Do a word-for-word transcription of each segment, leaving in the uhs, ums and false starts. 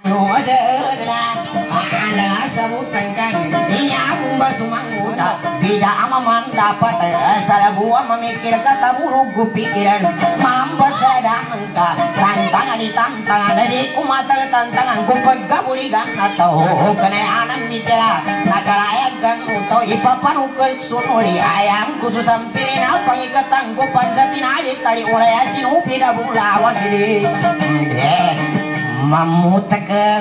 Ada sebutan kan dia pun sumang muda tidak aman dapat salah buah memikir kata buruk pikiran mampus sedang engkau tantangan di tantangan dari kumata tantangan ku pegaburigan atau kena anam mitela nakalayagan utau ipapan ukul sunuri ayam khusus sampirin apa ikatan ku pansatin adik tadi oleh asin upida bulawan diri mamut ke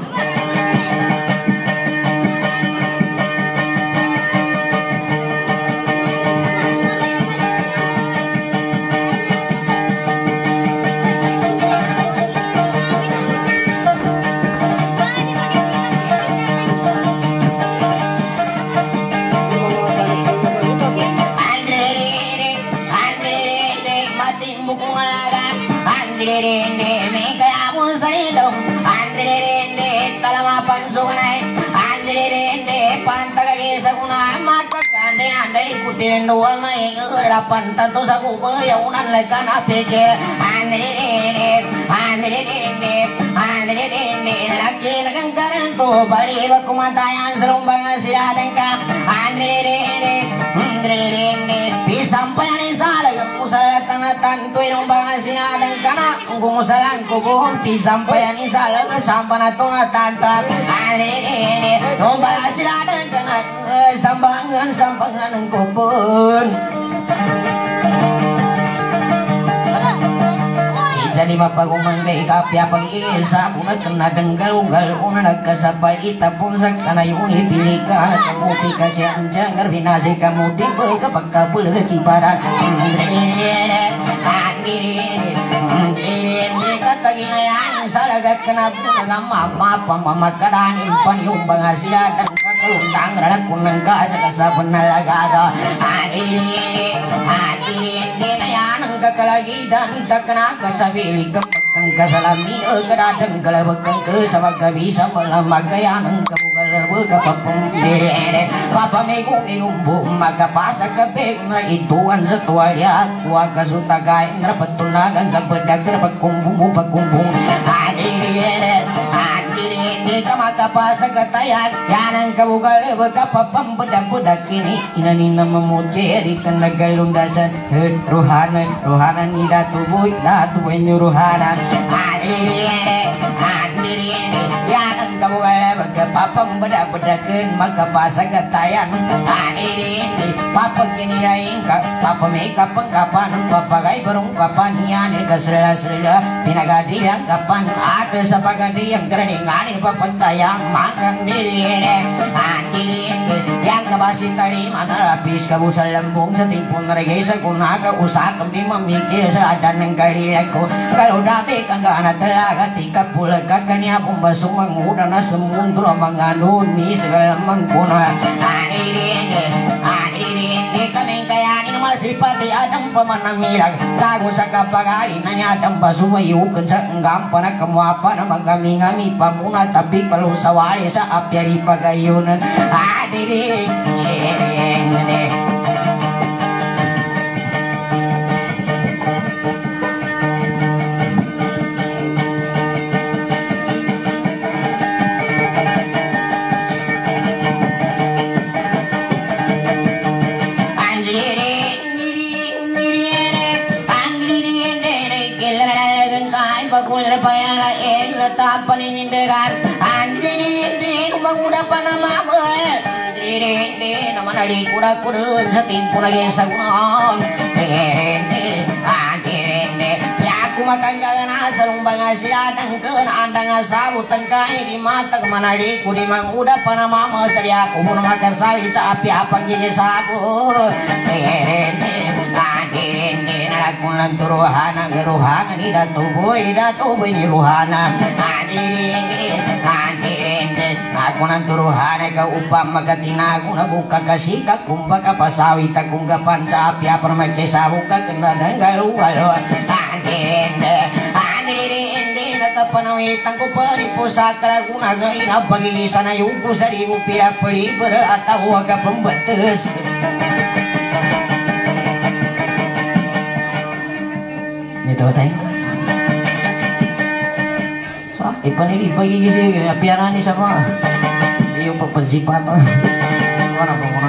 ikutin dua naik harapan tentu saku bayaunan lekan apikir andri andri andri andri lagi lekan karentu balik baku mata yang serumbang siadengka andri andri andri sampai ani salah musala tanah tantuin umbang siadengka nak ngumusalan kubuh sampai ani salah sampai natuna tantap andri andri umbang siadengka sambangan sambangan kubun jadi mapagumang day kapya pang-isa punat kena denggal-unggal una nagkasabay itapon sa kanayuni pili ka nakamuti ka siya ang jangar binasi kamuti ko kapag kapul kiparan kataginayan sa lagat kanapun ngamapa mamagkadanin paniumbang asya Lundang radak kunang ka sa kasabon na lagada Adiri Adiri Hindi na yan ang kakalagidan Takna ka sa bilig kapagkang kasalami Kadadang kalabagkang ka sa magkabisa Malamag kaya ng kabugalabo Kapapumdiri Papa may kumilumbo Magkapasa kape na ituan sa tuwalya Kuwa kasutagay Napatunagan sa pedag Pagkumbong pagkumbong Adiri Adiri Hindi ka magkapasa katayan Yan ang kabugal kapapambudak-budak kini inanina memuteri kena galundasan rohana rohana ni datu boy datu boy rohana adiri adiri yan ang kabugal kapapambudak-budakin magkapasa katayan adiri papa kini lain papa may kapang-kapan papagay barong kapan yan kasrela-srela pinagadilang kapan at sa pagadilang karaninganin papantayang makan diri Andiri yang kabasin tadi mana lapis kabusal lambung sa tipon regay sa kunaga usakam di memikir sa adan ng kalilaku kalau dati kagana talaga tika pula kaganya pumbasong manguda na sa mundo mga nuni segala mangkuna Andiri Andiri kaming kayanin masipati adang pamanamilag kago sa kapagari na niya adang pasumayukan sa enggampa na kamuapa na magami-ngami pamuna tapi palu sawari sa apyari pagayunan adiri paninindigan andiri udah panama andiri nama nadi kuda-kuda sa timpo na sa gunon andiri ya aku makan jangan serumbang asiadang kenandang sabutan kai di mata kemanadi kudi mang udah panama masari aku pun makan sawi sa api apa gigi sabu andiri Kunan turuhana geruhana ni datu boy datu boy ni ruhana adirinde adirinde aku nan turuhana ka upam magatina aku na buka kasih ka kumba ka pasawi ta kungga panca api apa make sabuka kena denggal walo adirinde adirinde nakapanawitan ko paripusakra guna gaina pagi sana yuku sari upira peri beratau ka pembetes Itu teh. Soalnya Ipan ini pagi sih piana ni sama. Iyo pagpasipan. Wala pa mo na.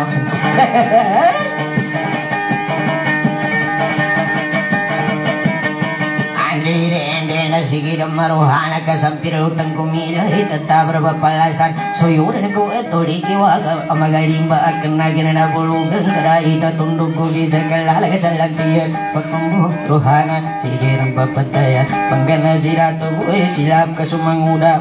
Sige maruhana kasampir utang kumira tetap berpapalasan soyuran ko eto dikiwaga amagalimba akan nagina na bulugan karai tatundog ko gisagala sa lapian pagtumbuh ruhana sige ng papataya panggana sirato buhay silap kasumangudap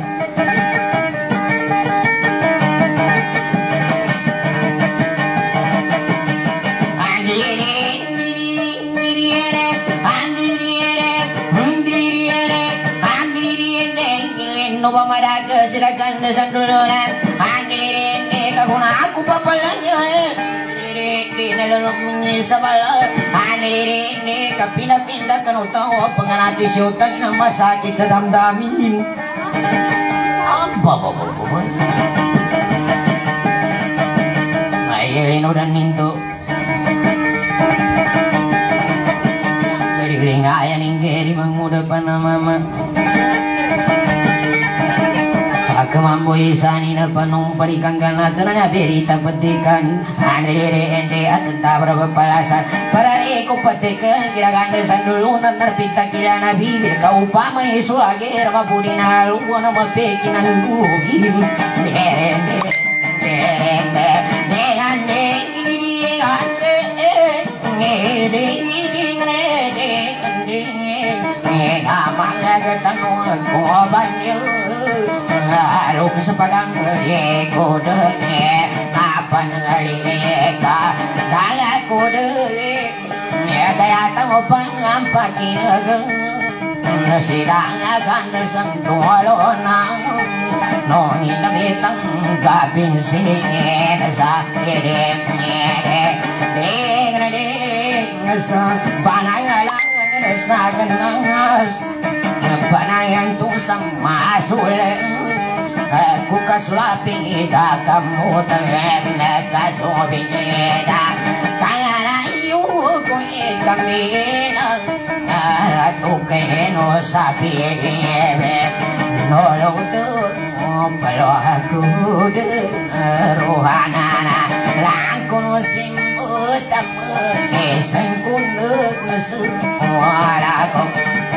Pamaraga silakan sandulunan Andirinde kaguna aku papalanya Andirinde nalalong mengisabala Andirinde kapinda-pindakan utang penganati si utang yang masakit sa damdamin Apa apa apa apa Mayilin udah ninto Dari kelingayan inggeri mengudap panamama Kemampu isani na panung parikanggan atananya berita petikan Andire ende atenta berpapalasan Parari ko petikan kiragan desan dulu nantar pita kira nabi Birka upama isu lagi ramapudina luwa nama pekinan dugi Derende derende derende derende ngede ngede ngede Amangga ketanggung kobanyo Aduh kesepagang gede kode apa ngelari ka daga kode ya gaya tahu pengampakin geng sidang akan tersentuh nongi nabitang kapin singin sa dede dede dede dede sa panangalang sa genangas panangan tusang masulen Aku kasulaping ida kamu tengen kasubing ida Kangalayu ko ikang dinang Aratu keno sapi ebe Nolotun mo palo aku de Ruhanana Langkun simbutan Eseng kunut Semua ko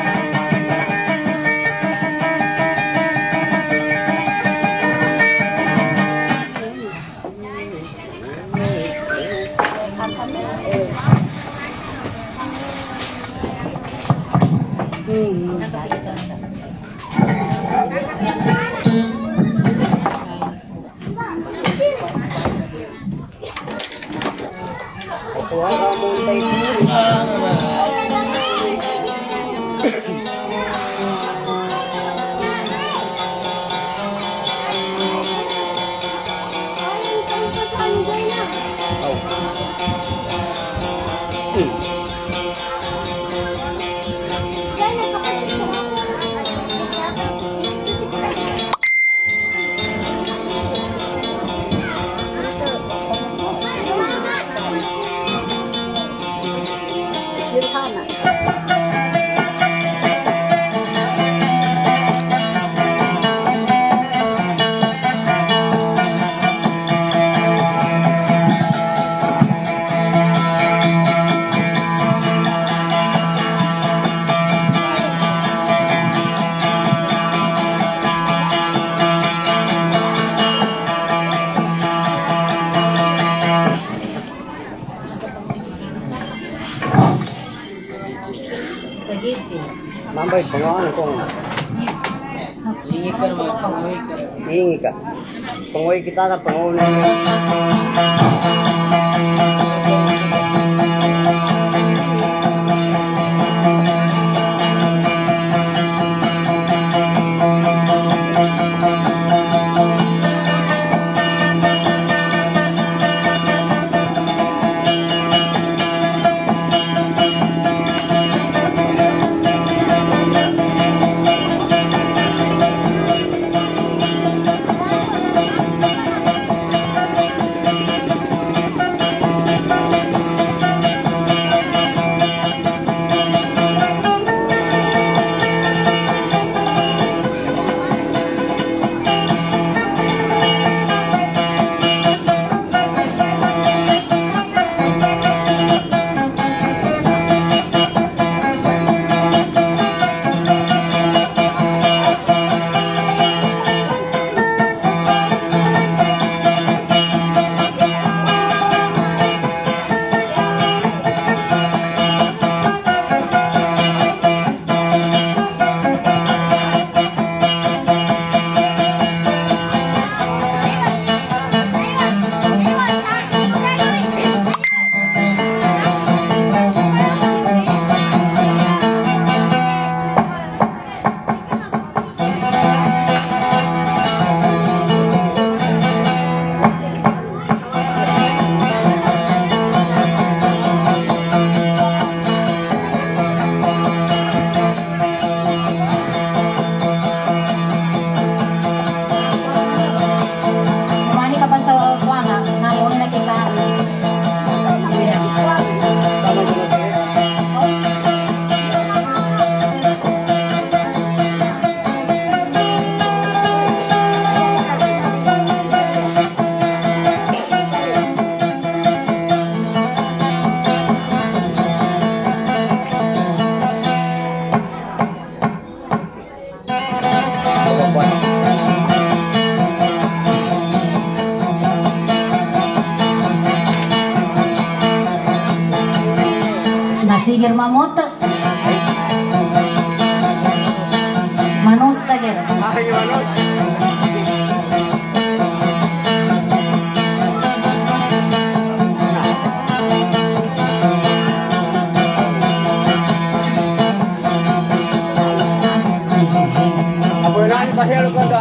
Mambai pengawan kong Hingi ka naman, pangoy ka. Hingi ka. Pangoy kita na pangoy na sigir mamot. Manus tagir. Ayo ano? Apa nak pasal kau tu?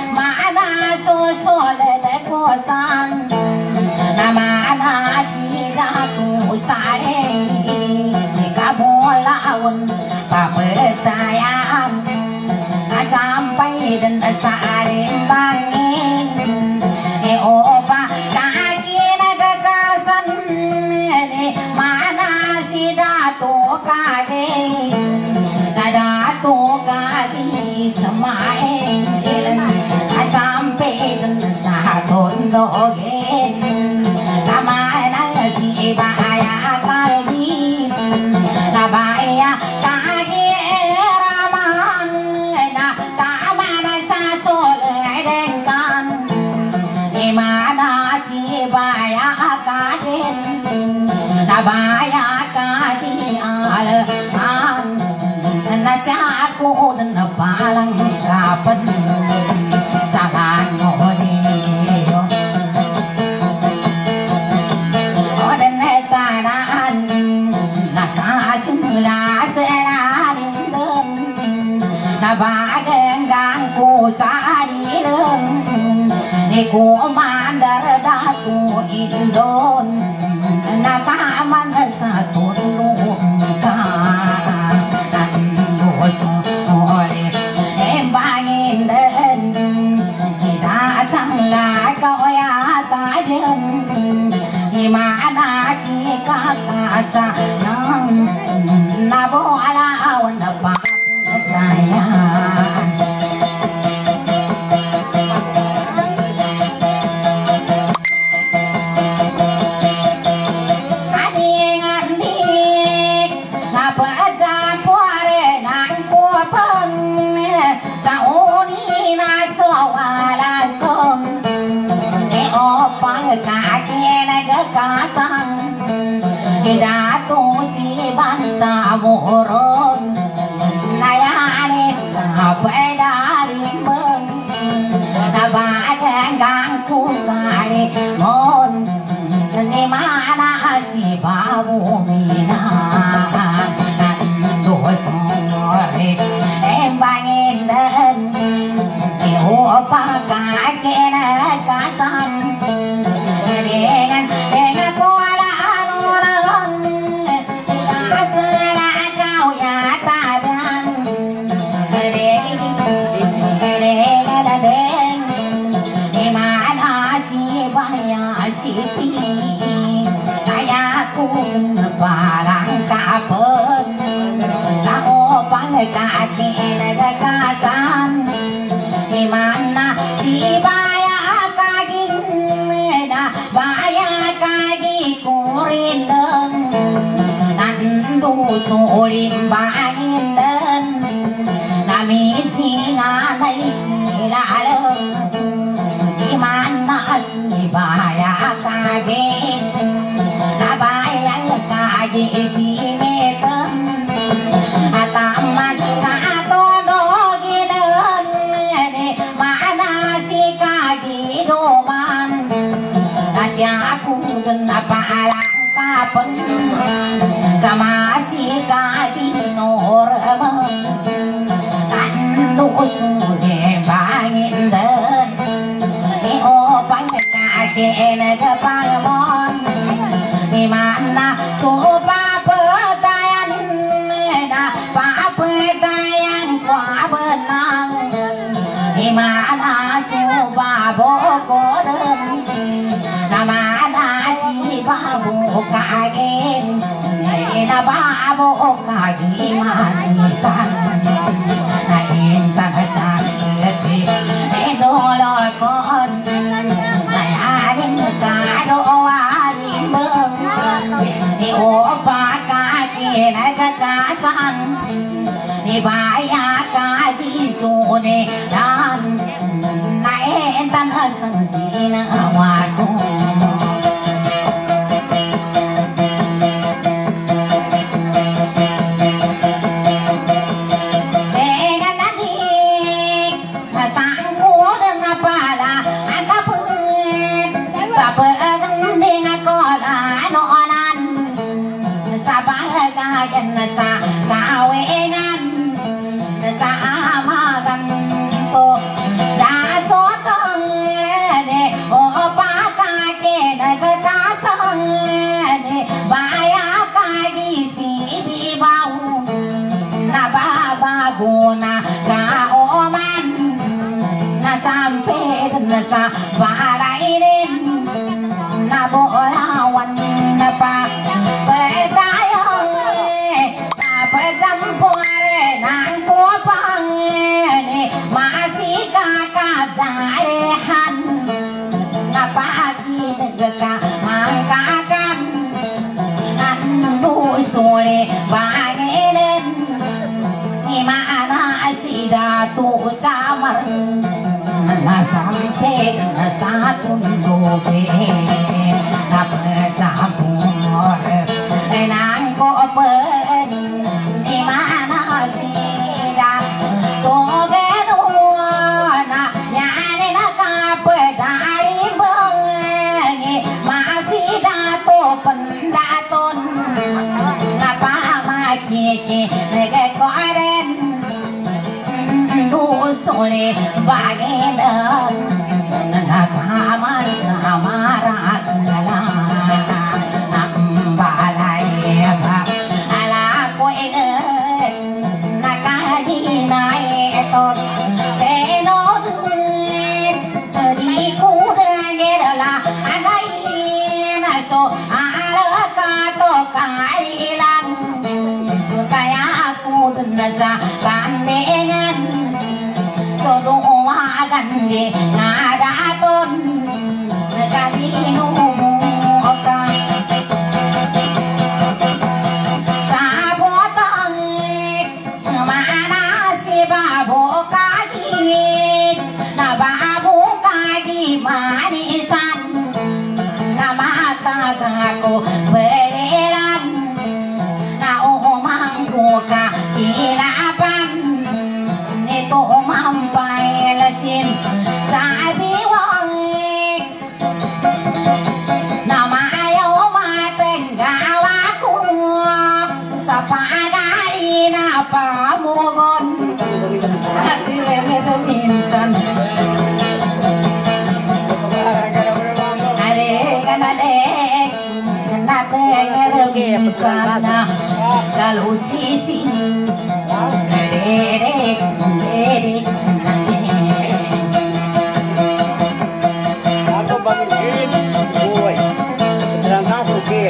Nama nasi sare kabulawan papercayaan sampai dan sare bangin e opa kaki nagakasan mana si dato kage dato kage samain sampai dan sa tondo kamana si bahaya kali nabaya kage raman na tamana sa solengan imana si bahaya kage nabaya kage al an nasa ako na palang kapan salan mo niyo nakasimula sa lindon nabagang ko sa lindon di ko mandar dako indon nasama na sa tulong ka ando sorry embangin din kita sangla kau yata din imana si kakasa nang nabualawan na pagkataya aning-aning napasa puare ng pupang sa uni na sawalan kong ni opang kaki nagkasang dato si bansa moron nayanit kapwedarin mong nabagang kusari mon ni mana si babumina nando sore embangin dan iupa kakena kasang dengan dengan kuala anuran asala kau ya tadan dengan dengan di mana si baya siti kayak kun barang kapan sao pangkaki negakasan di mana si baya kaging baya kagi kurindeng nandu sulim bangindeng nami singanay kilaleng di mana si baya kagi nabaya kagi si meteng ataman sa todoginen mana si kagi doman nasya aku dan apalang kapan sama si kaki norman tandu sude bangin dan ni opang kaki nagapangmon di mana sopa petayan na papetayan kwa benang di mana sopa bokoden namana si babu kagen na babu kagi manisan na intan sa iti idolo kon na yarin kado alim beng di opa kagi nagakasan di baya kagi sune dan na intan sa dinawado sa kawengan kaoman na sampai nasa balainin na bolawan na pa pertayong na pertampuare ng kupang masih kakazarehan na pagkinig ka mangkakan anu sore banginin imana sidatu sama na sampai na satu lobe na percampur nang kopen imana sida toge duana nyane na kapedari bengi masih dato pendaton ngapa makiki nege koren sore bagian nakaman samarak balai ala ko inget nakadinay etot tenod di kudagela anay naso ala kato kailang kaya aku sa kandengan sodoagan di ngadaton kanino ka sabotang mana si babo kagi na babo kagi manisan na mata ko berelan na umang ko ka ilapan nito umampay lasin sabi wang na maayaw matenggawa ko sa pagari na pamugon at ilemeto minsan ale kanalek natengerogi sana kalau sisi derek derek Ako bagin buhay. Dalam aku ke.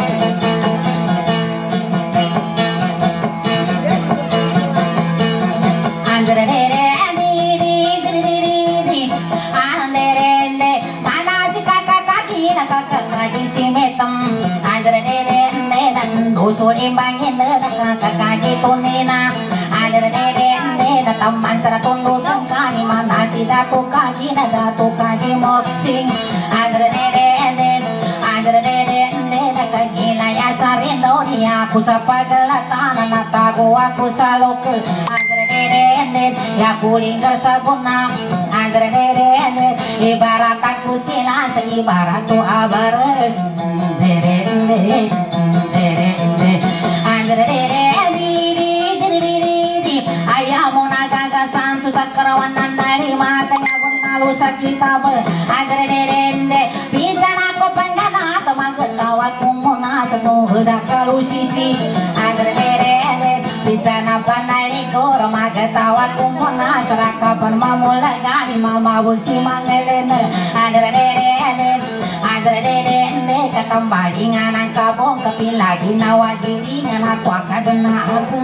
Andre dere di di di di andre de mana si kakak kaki nak kakak kaki si metem andre dere de dan dusur imbangin de kakak kaki tunina andre dere de teman seratundu kaki mana si datu kaki na datu kaki moksing andre dere de andre dere de kaki laya sarindo dia aku sapagelatan natago aku salok andre dere ya kulinggar saguna andre dere ibarat aku silat ibarat tu abares dere dere dere andre dere di di di di di ayamu nagagasan susah kerawanan dari matanya pun malu sakit apa andre dere bisa aku penggana atau magetawa kumuna sesudah kalau sisi andre dere bisa napa naliko magetawa kumuna serakapan mamula gani mama busi mangelene andre dere andre dere kakambali nganang kabong tapi lagi nawa diri nganak wakadena apa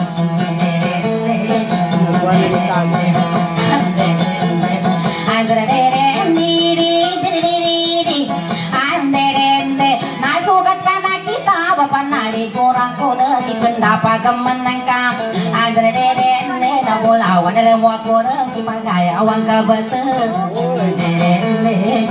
andre dere diri diri andre nasukat kana kita bapak nari kurang kuda dikendapa kemenangkap andre dere na bolawan lewat kuda kimagaya awang kabetul dere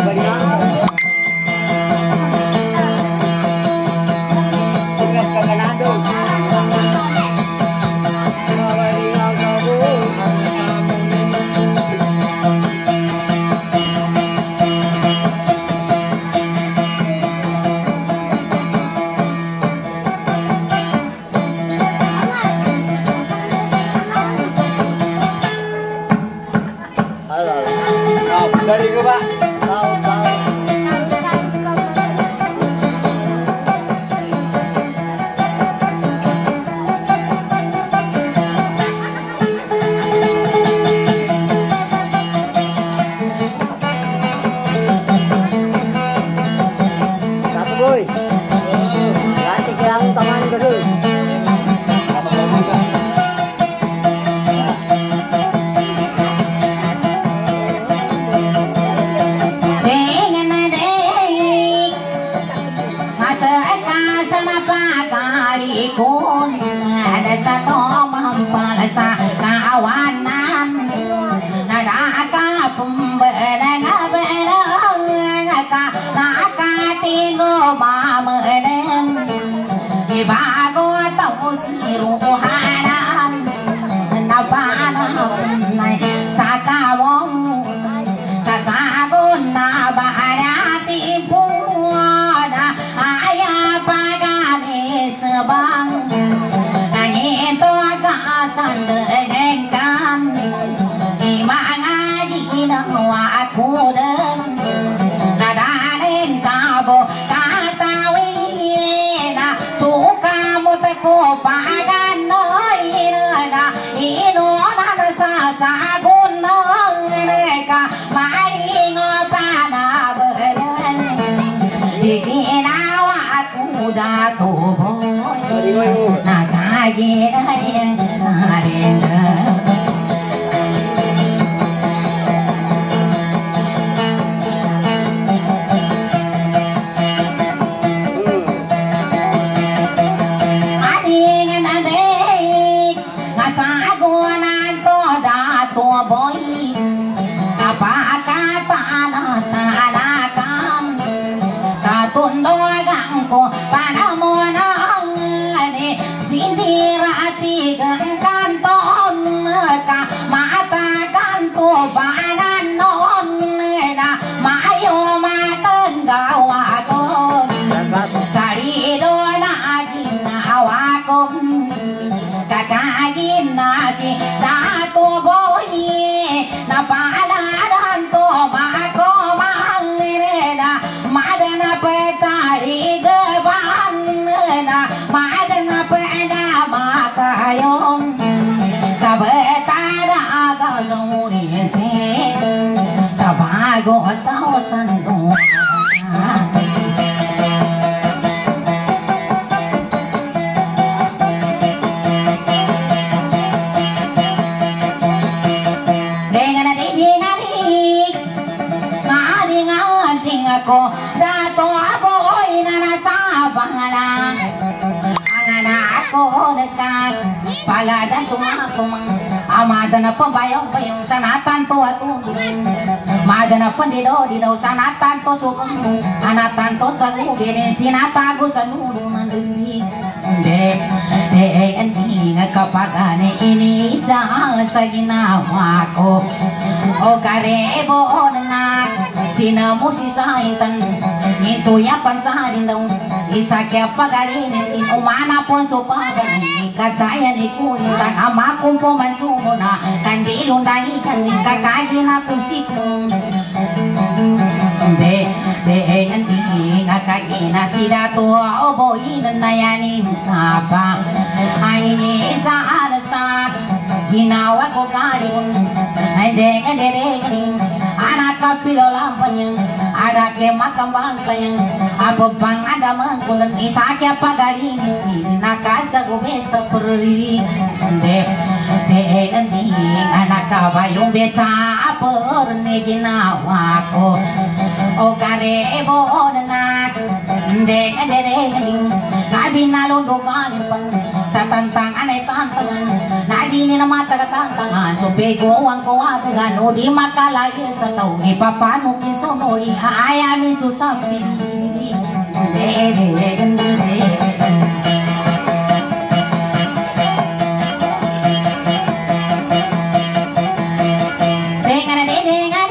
Dari ke Pak? Tahu tahu. bago tao siruhanan na panahon sa kawong sa sagon na baharati puwana aya pagalis bang nangito kasandengkan imanga ginawa ko din nadaling kabo katawin suka mo ko paganoy na inunan sa sagon ka maringo panabalan ginawa ko dato nakaginayan sa rin bago tao sando dengan dingari ngaring ako dato aboy na nasa pangalan ang ako dekat paladan tumakumang amada na pabayong-bayong sanatan to atulong mada na pandido didaw sanatan to sukong anatan to sa gubinin sinatago sa nulo ng dili hindi eh hindi nga kapag ini isa sa ginawa ko o karebo na sinamusi sa intan ito yapan sa rin daw isa kaya pagalinin sin umana pon so pagaling kataya ni kulitan ama kong pumansumo na kandilong dahil kandil kakagin na kunsikong hindi hindi hindi nakagina sila to o boyin na yanin ka pa ay sa alasak ginawa ko galing hindi hindi hindi anak kapilola pa niya ada ke makambang sayang apa bang ada mangkulan isa kaya pagaling si nakasa gumesa perri de de endi anak kabayong besa apa ni ginawa ko o karebo na de de de kabinalo dogan pan sa tantangan ay tantangan nadini na mataga-tantangan so pego ang kuwatagan o di makalagi sa tao ipapano kisunoli ayamin susapin de de de dengan dengan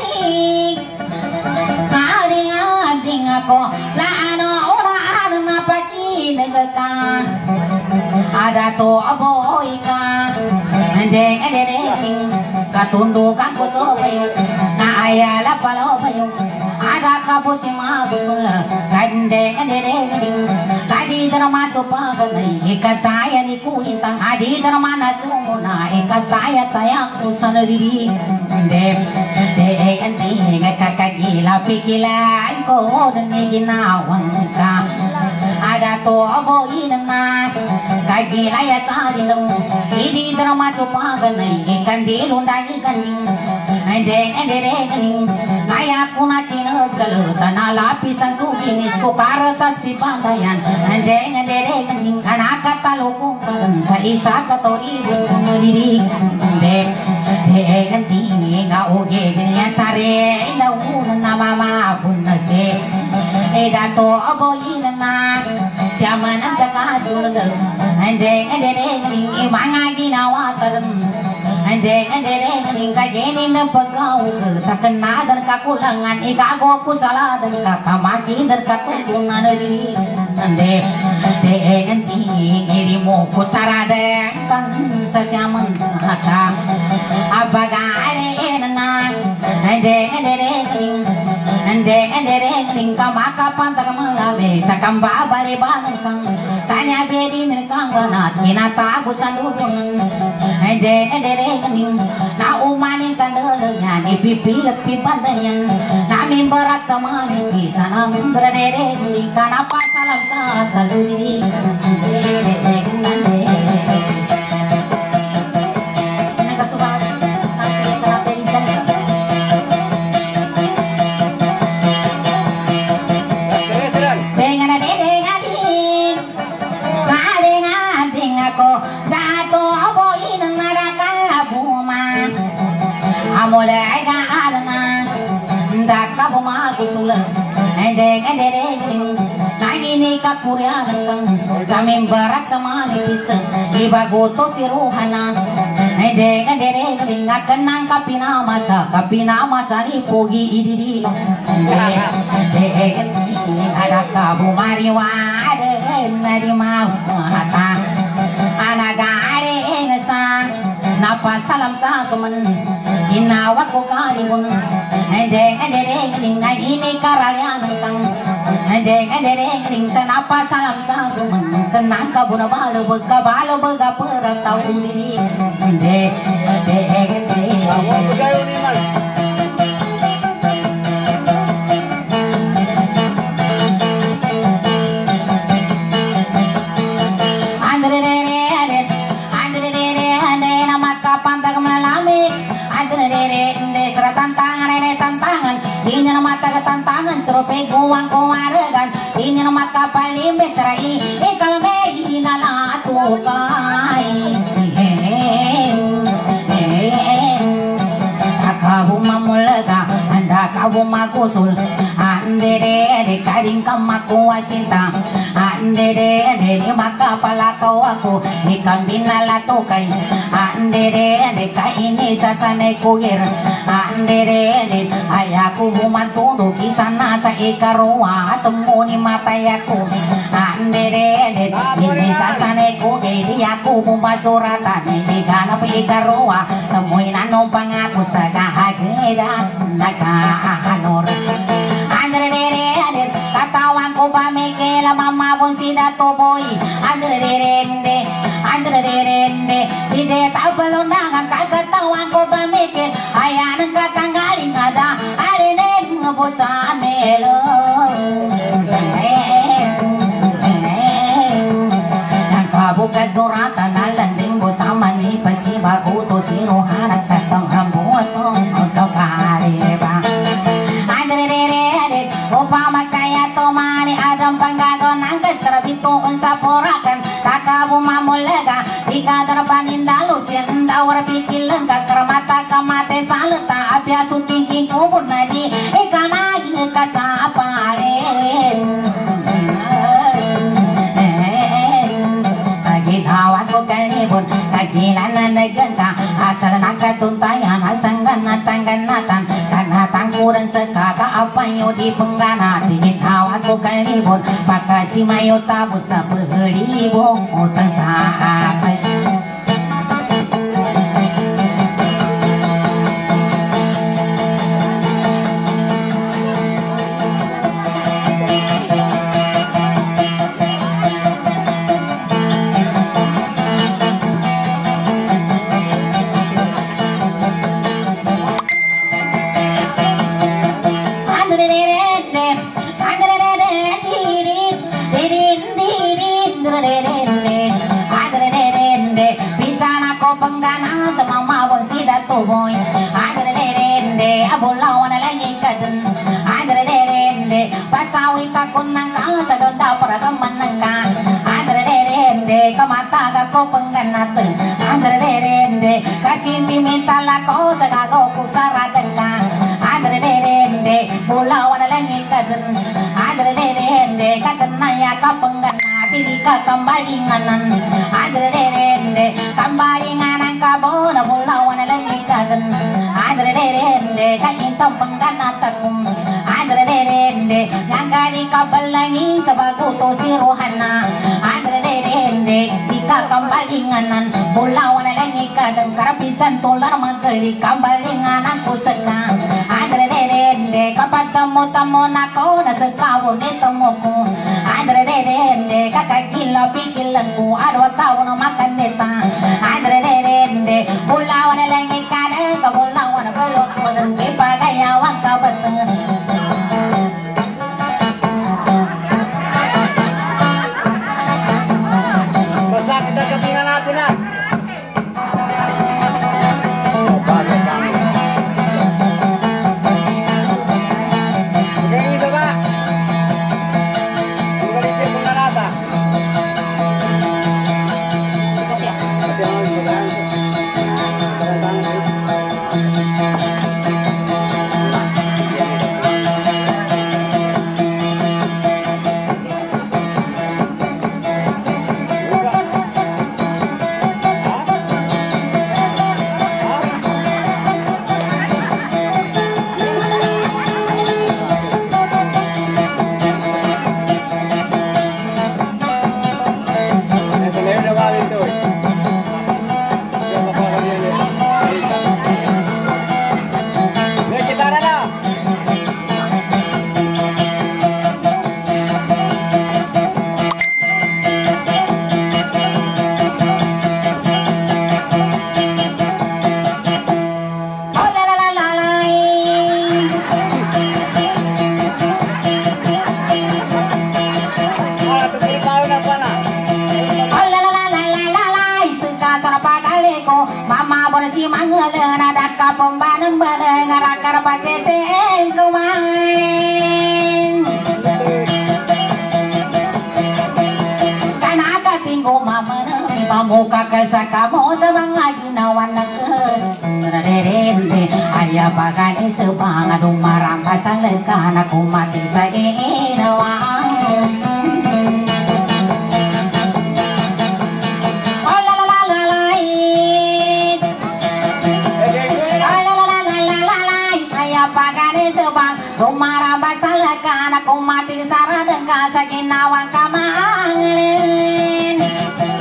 karing-aring ako laano orang na pakinagakan ada to aboy ka deng deng katundukan ko so payo na ayala palo payo ada ka po si mabusul kandeng deng kadi drama so pa kanay ikataya ni kulintang adi drama na sumo na ikataya taya ko sa nariri deng deng deng kakagila pikila ko dan ginawang ka ada to aboy na kagila ya sa dilong hindi drama so pa kanay ikandilong dahil kaning deng deng kaya ko na kinagsalutan na lapisan sukinis ko karatas pipandayan deng deng anak katalukong karan sa isa kato ibon kung narinig deng dengan tinggi ngau gengnya sare na un na mama pun nase eda to aboy na siapa nam saka tulung ande ande ringi manga ginawa taran ande ande ringi kajeni na pagau ke takna dan kakulangan ikago kusala dan kakamaki dan katukunan dari ande dengan tinggi irimu kusarade kan sasiaman haka abagare na ande ande ring ande ande ring kamaka pantak mengabe sakamba bale banang sanya bedi merkang ganat kinata gusanubun ande ande ring na umanin kandelnya ni pipi lepi pandayan na mimbarak sama ni sana mundra dere kana pa salam sa kaluri ande mulai karena ndak kamu aku sulam endeng endeng lagi nih kakuria nengkang sambil berak sama nipisen iba goto si ruhana endeng endeng nggak kenang kapina masa kapina masa ni pogi ididi endeng ada kamu mariwa ada nadi mau hata anak gare ngesang napa salam sa kemen inawa ko karibun endeng endeng ngai ini karalya nangkang endeng endeng ning sanapa salam sa kemen kenang ka buna balo bega balo bega peratau diri endeng endeng ini mata ketantangan serupai guang kuaregan ini mata paling besrai ikam behi nalatu kai akabu mamulaga anda kabu makusul ande de karing kamaku wasinta ande de de maka palakau aku ikam binalatu kai ande de kai ini sasane kugir ande de ayaku bumantundo kisana sa ikaruwa temuni matayaku ande de ini sasane kugir aku bumasuratan ini kana ikaruwa temuin anompang aku sagahageda nakahanor andre de de katawan ko pamikela mama pun sida toboy andre de de andre de de ide tapalundangan kakatawan ko pamikela ayan kakanggaling ada arene ngabosa melo bukan suratan alanding bosama ni pasiba kuto si rohana katang hambuat ko kapare ba andre de de opa makaya to mani adam panggagon ang kasrabito unsa porakan takabu mamulaga ikadar panindalu sian dawar pikilang kakramata kamate salata apya suking kubur nadi ikamagi kasapare Awan ko kalibon kagilan na naganda asal nakatuntayan asanggan natanggan natan kanatang kuran sa kakaapayo di penggana tingin awan ko kalibon pakaji mayo tapos sa pahalibo utang sa apay penggana semama pun sida tuboy andre derende abulawan lagi kaden andre derende pasawi takun nangka saganda paragaman nangka andre derende kamata ga ko penggana te andre derende sentimental ako sa gago ko sa radang adre de de pulau ada langit kaden adre de de kakenaya kapengana tiri ka kambalinganan adre de de kambalinganan kabona pulau ada langit kaden adre de de kakintam penggana takum adre de de nangkari kabalangi sabaguto si rohana adre de de tika kambalinganan pulau ada langit kaden karapisan tolar magkali kambalinganan pusaka adre de de kapat tamo tamo nako na sekawo ni tamo ko adre de de kakakila pikilanku adwa tawo na makan neta adre de de pulau na langi kada ka pulau na pelot madang pagaya wakabat Masa kita ketinggalan natin na. si mangalana daka pembanan bareng ngarakar pakai sen kumain kanaka tinggo mamana pamuka kasa kamu sabang lagi nawan nake rere ayah bagani sebang adu marang pasang lekan aku mati sagi nawang Kumara basalakan aku mati sara dengka saginawang kamanglin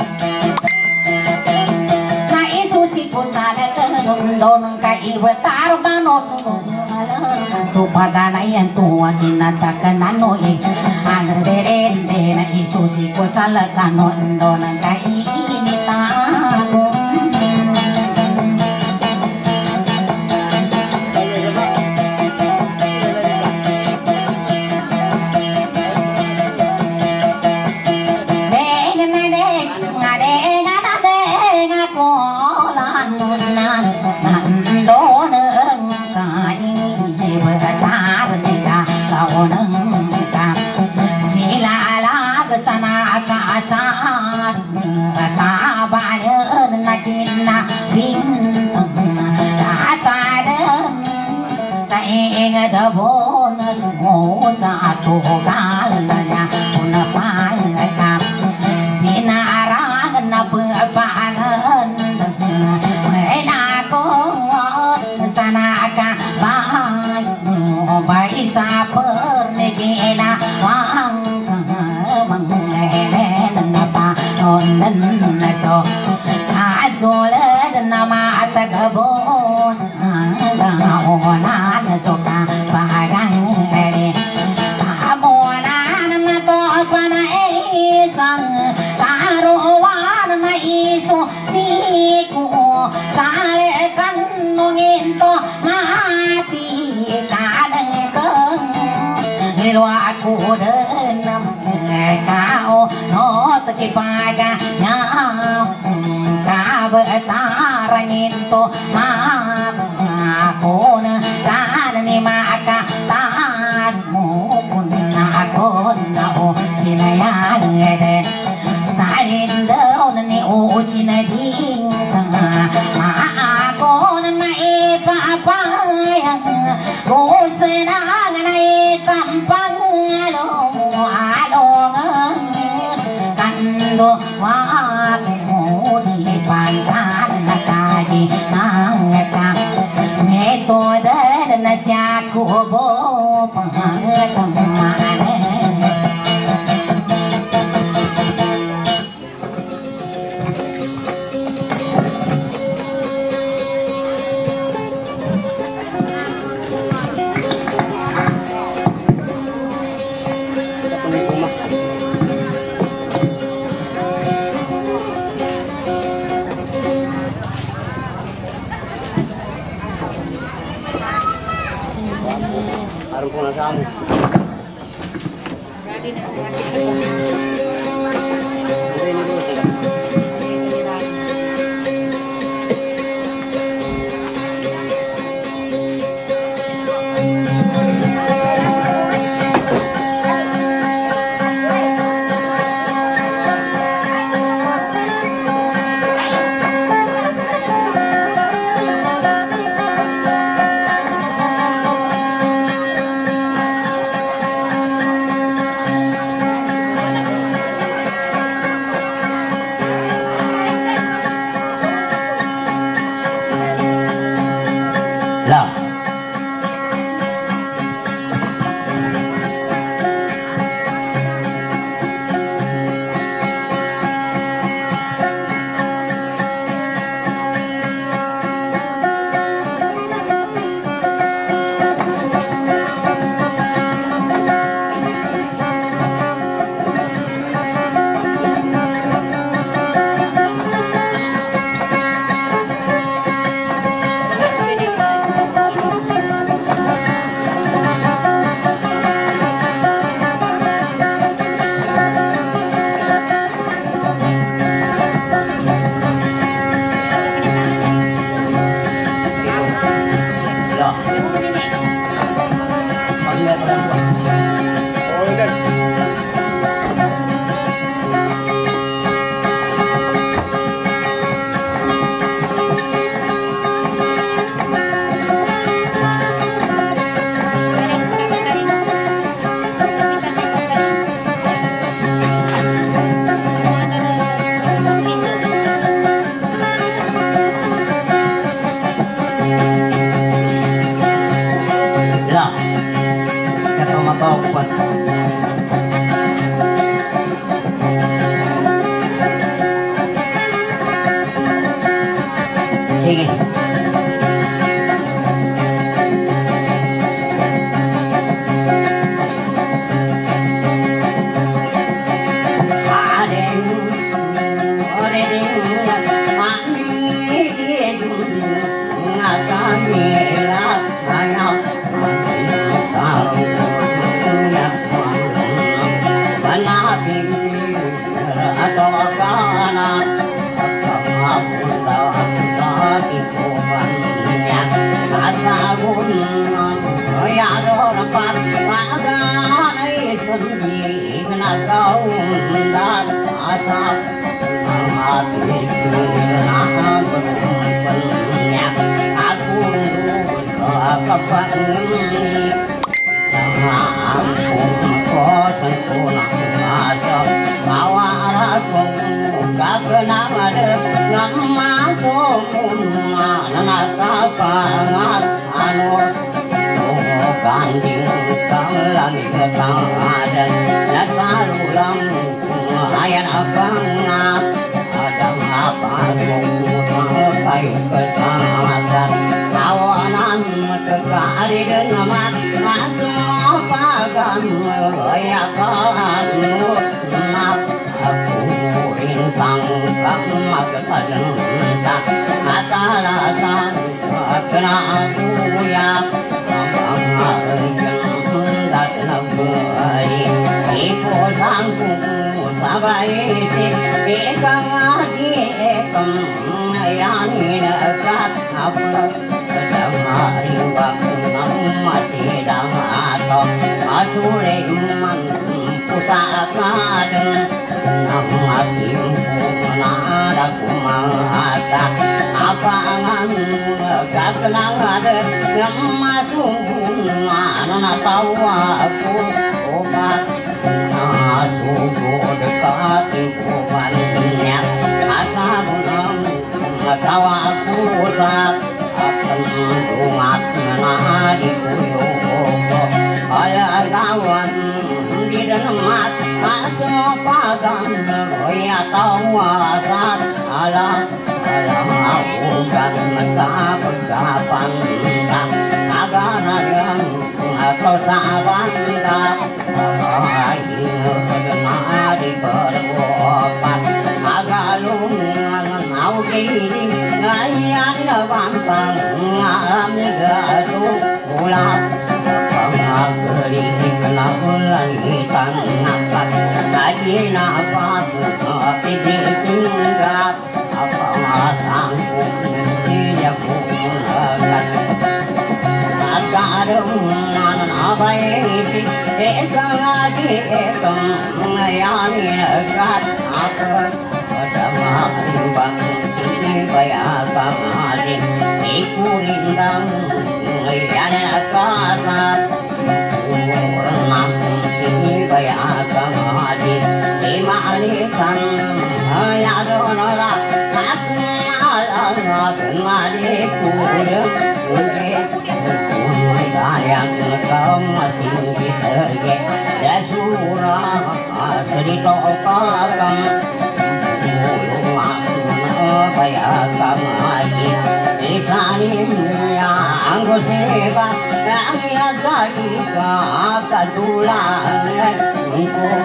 na isu siku salakan don ka iwetar banos supagana yan tuwa kinatakan anoy andre na isu siku salakan don ka initako Dabon mo sa ato galanya una pangakap sinarang na papanan may nako sana ka bay bay sa pernigina wang manglelen na pa onan na so ajolan na matagabon gaonan so ka parang ere amonan na to pana isang karuan na iso siku sale kanungin to mati kadang keng hilwa aku denam kau no tekipaga nyam kabetarangin to aku na ni maka tahan pun aku na o sinayang ede salin daw na ni o sinading ma ku senang naik kampang along along kando waku di pantan kaji nangkang metode nasiaku bo pengetahuan Harus pulang kamu. pangan kakenang ada ngemasung anak tahu aku obat aku dekat kubannya asa bunang tahu aku tak akan umat menadi kuyo ayah kawan di dalam asa padam ya tahu asa alam alam aku kan kapan agana yang atau sahabat ayo kena di perbuatan agalung mau kini ngayan bantang alam negara ulang pengageri kena ulang hitam nakat lagi nafas tapi tinggal apa masangku dia mulakan Akarung abai ekang lagi ekang ngayani dekat aku pada rimbang ini bayar kamari iku rindang ngayani dekat renang ini bayar kamari lima alisan ayah donora aku alam ngadi kuda yang kau masih diterge dasura cerita pakam bulu maksudnya kayak kamu lagi isanin yang gue sebat yang ya jadi katulan untuk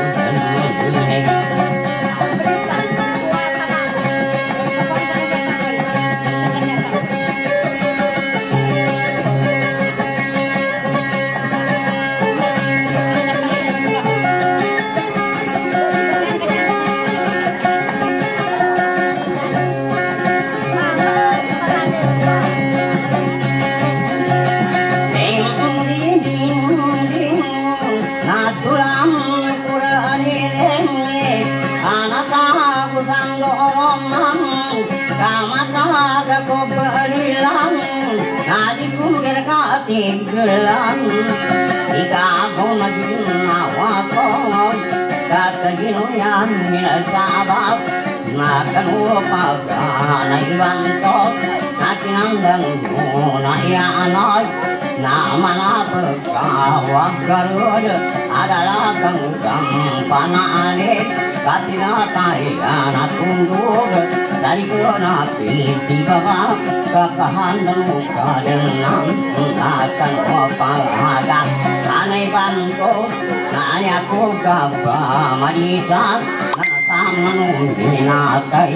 gelang jika aku majin awakon kata ginuyan minasabab makan upakan ibantok nakinandang muna ianay nama perkawak garud adalah kangkang panalik katinatayan at tundog dari kenapi di bawah kekahandan muka dengan akan opalaga anay banto nanya ko kaba marisan nataman binatay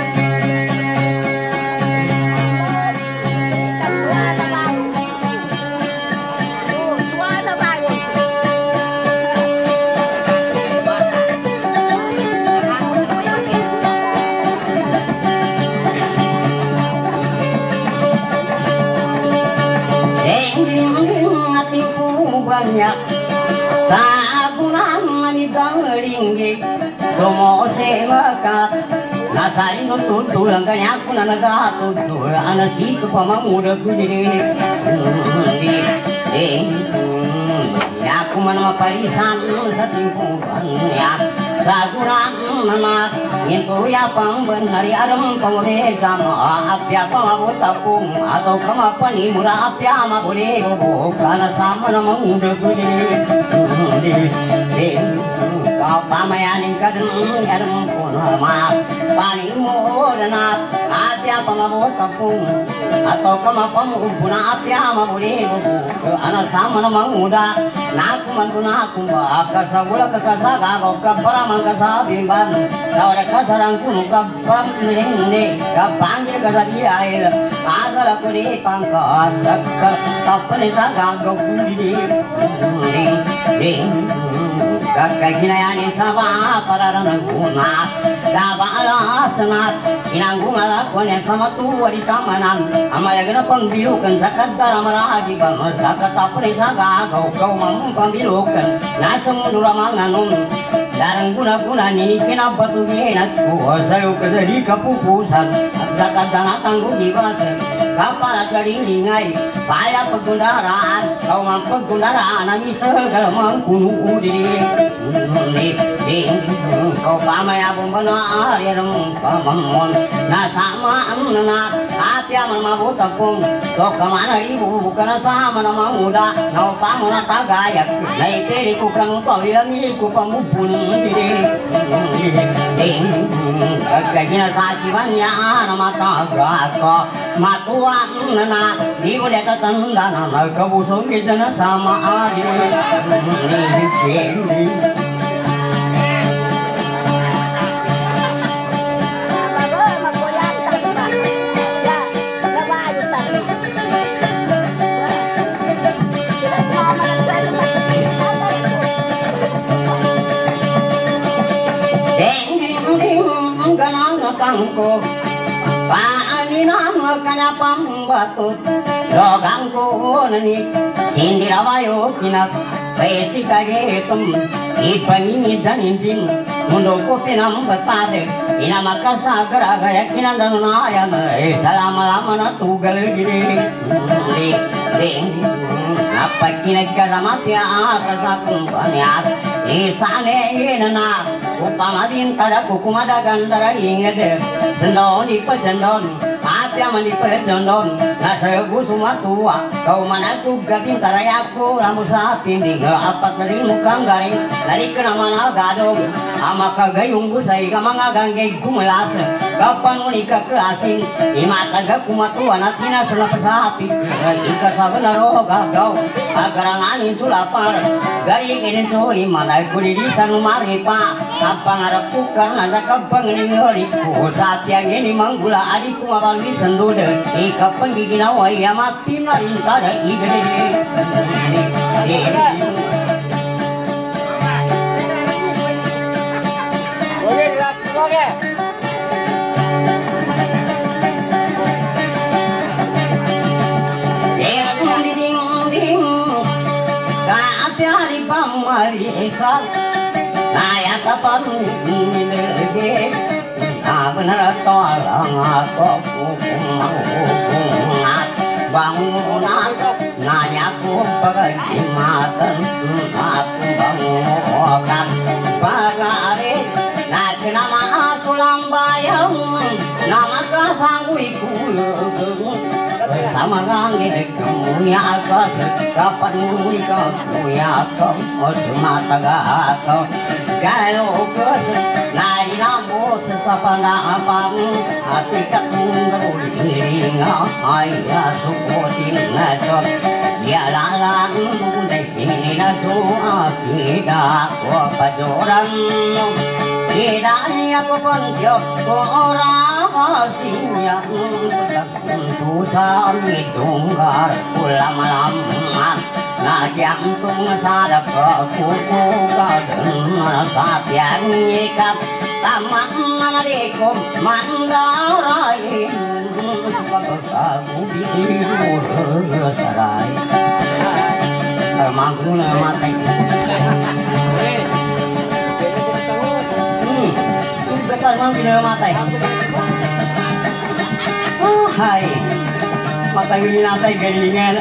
banyak sabunan manitang ringgi semua sewakat nasari no tutulang kanya aku na nagatutul anak si kepamamuda ku diri eh ya aku mana maparisan sa timpuan ya saguran nama itu ya pang benari aram pangure sama apya pamabot tapung atau kamapani mura apya mabule bukan sama nama muda kudi kau pamayanin kadang kadang pun ma pani murna apya pamabot tapung atau kamapamu puna apya mabule bukan sama nama muda naku mantuna aku bakal sagula kekasaga kau kapara mangkasabi ban Saura kasarang kuno kapam nene kapanggil kasadiail agal aku di pangkas sakka tapne saga gokudi ding ding kakak gilayani sama pararana guna kabala sanat inanggung ala kone sama tua di tamanan amaya gena pambilukan sakat daramaraji ban sakat tapne saga gok kau mampu pambilukan nasamudura manganum darang guna-guna ni kenapa tu enak ku saya kedari kepupusan zakat dana tanggung jiwa kapal keringai payah pengendaraan kau mampu kendaraan nami segala mengkunu diri kau pamai abang benar ya dong pamon na sama amna hati aman mabu tepung kau kemana ibu bukan sama nama muda kau pamona tagayak naik kiri ku kan kau yang iku pamupun diri kagina sajiwannya nama tagak matuan nana di boleh ketendana kebusung kita sama adik ini kangko paaninan kanya pambatut logangko nani sindirawayo kinak besi kagetum ipangini janinsin mundo ko pinam batade ina makasa garaga yakinan dan nayan dalam lama na tugal gini ding apa kina karamatya rasakum banyas isane inana upamadin tada kukumada gandara ingede jendon ipa jendon atya manipa jendon nasa gusuma tua kau mana tu gadin tarayaku ramusa tindi apa tadi mukang garing dari kena mana gadong amaka gayung busai kamanga gangge gumulas kapan unika kelasin imata gakumatu anatina sula pesati ika sabana roga kau agaranganin sulapar gari kinin suri malai kuri di sanu maripa kapang arap kukan nanda kapang ningori ku satya ini manggula adiku mabali sendude ika penggigina waya mati narinta da igede Oke, jelas oke. Marisa, naya kapan ini lagi? Benar tolong aku hukumat bangunan, naya aku bagaimana aku bangunkan pagari, nak nama sulam bayang, nama kasangguiku sama gangi kamu ya akas kapan mui kamu ya kamu semata gato kalau kes nari namu sesapana apang hati katunggu diringa ayah sukotin ngajot ya lalang budai ini nasu apida ko pajoran Idanya ko panjo ko orang sinya tusan itunggar ulam-lam na jantung sadap kuku kadang satyan ikat taman manadikom mandarai sagu biru sarai manggung mata Bekal mang bina mata oh hai mata ini mata garingan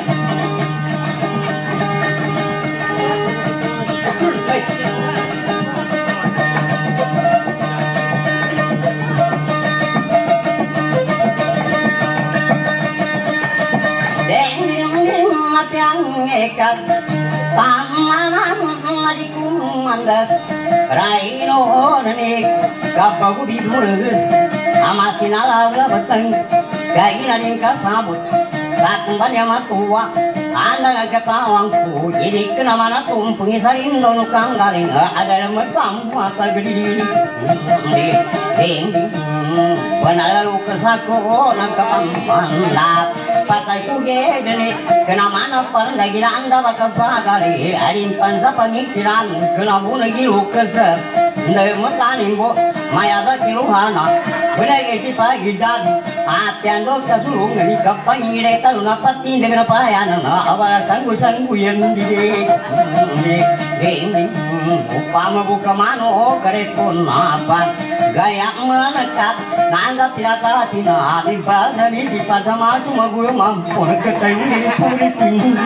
deng ding mati ang ekat tamanan adikum mandas raino nani kapagu di murus amasin ala ala beteng gaina ning kasabut sateng banyak matua anda ngakatawangku jadi kena mana tumpungi saring donu kang garing ada metam mata gede ding ding benar lu kesaku nakapang pandat pakai kuge dene kena mana pernah gila anda bakal bagari arim panza pengikiran kena buna gilu kesep nơi mất lá niệm bộ mày ở đó chỉ lúc hả nọ bữa nay cái gì phải gì ra à tiền đó cho chú người đi gặp phải như đây tao nó phát tin để nó phải ăn nó ở bà sáng của sáng của yên đi đi đi đi đi upah mà buka mano kare pun apa gaya mana cat nanda tidak kalah cina di mana ni di pada maju ma gue mampu ketemu di puri tinggi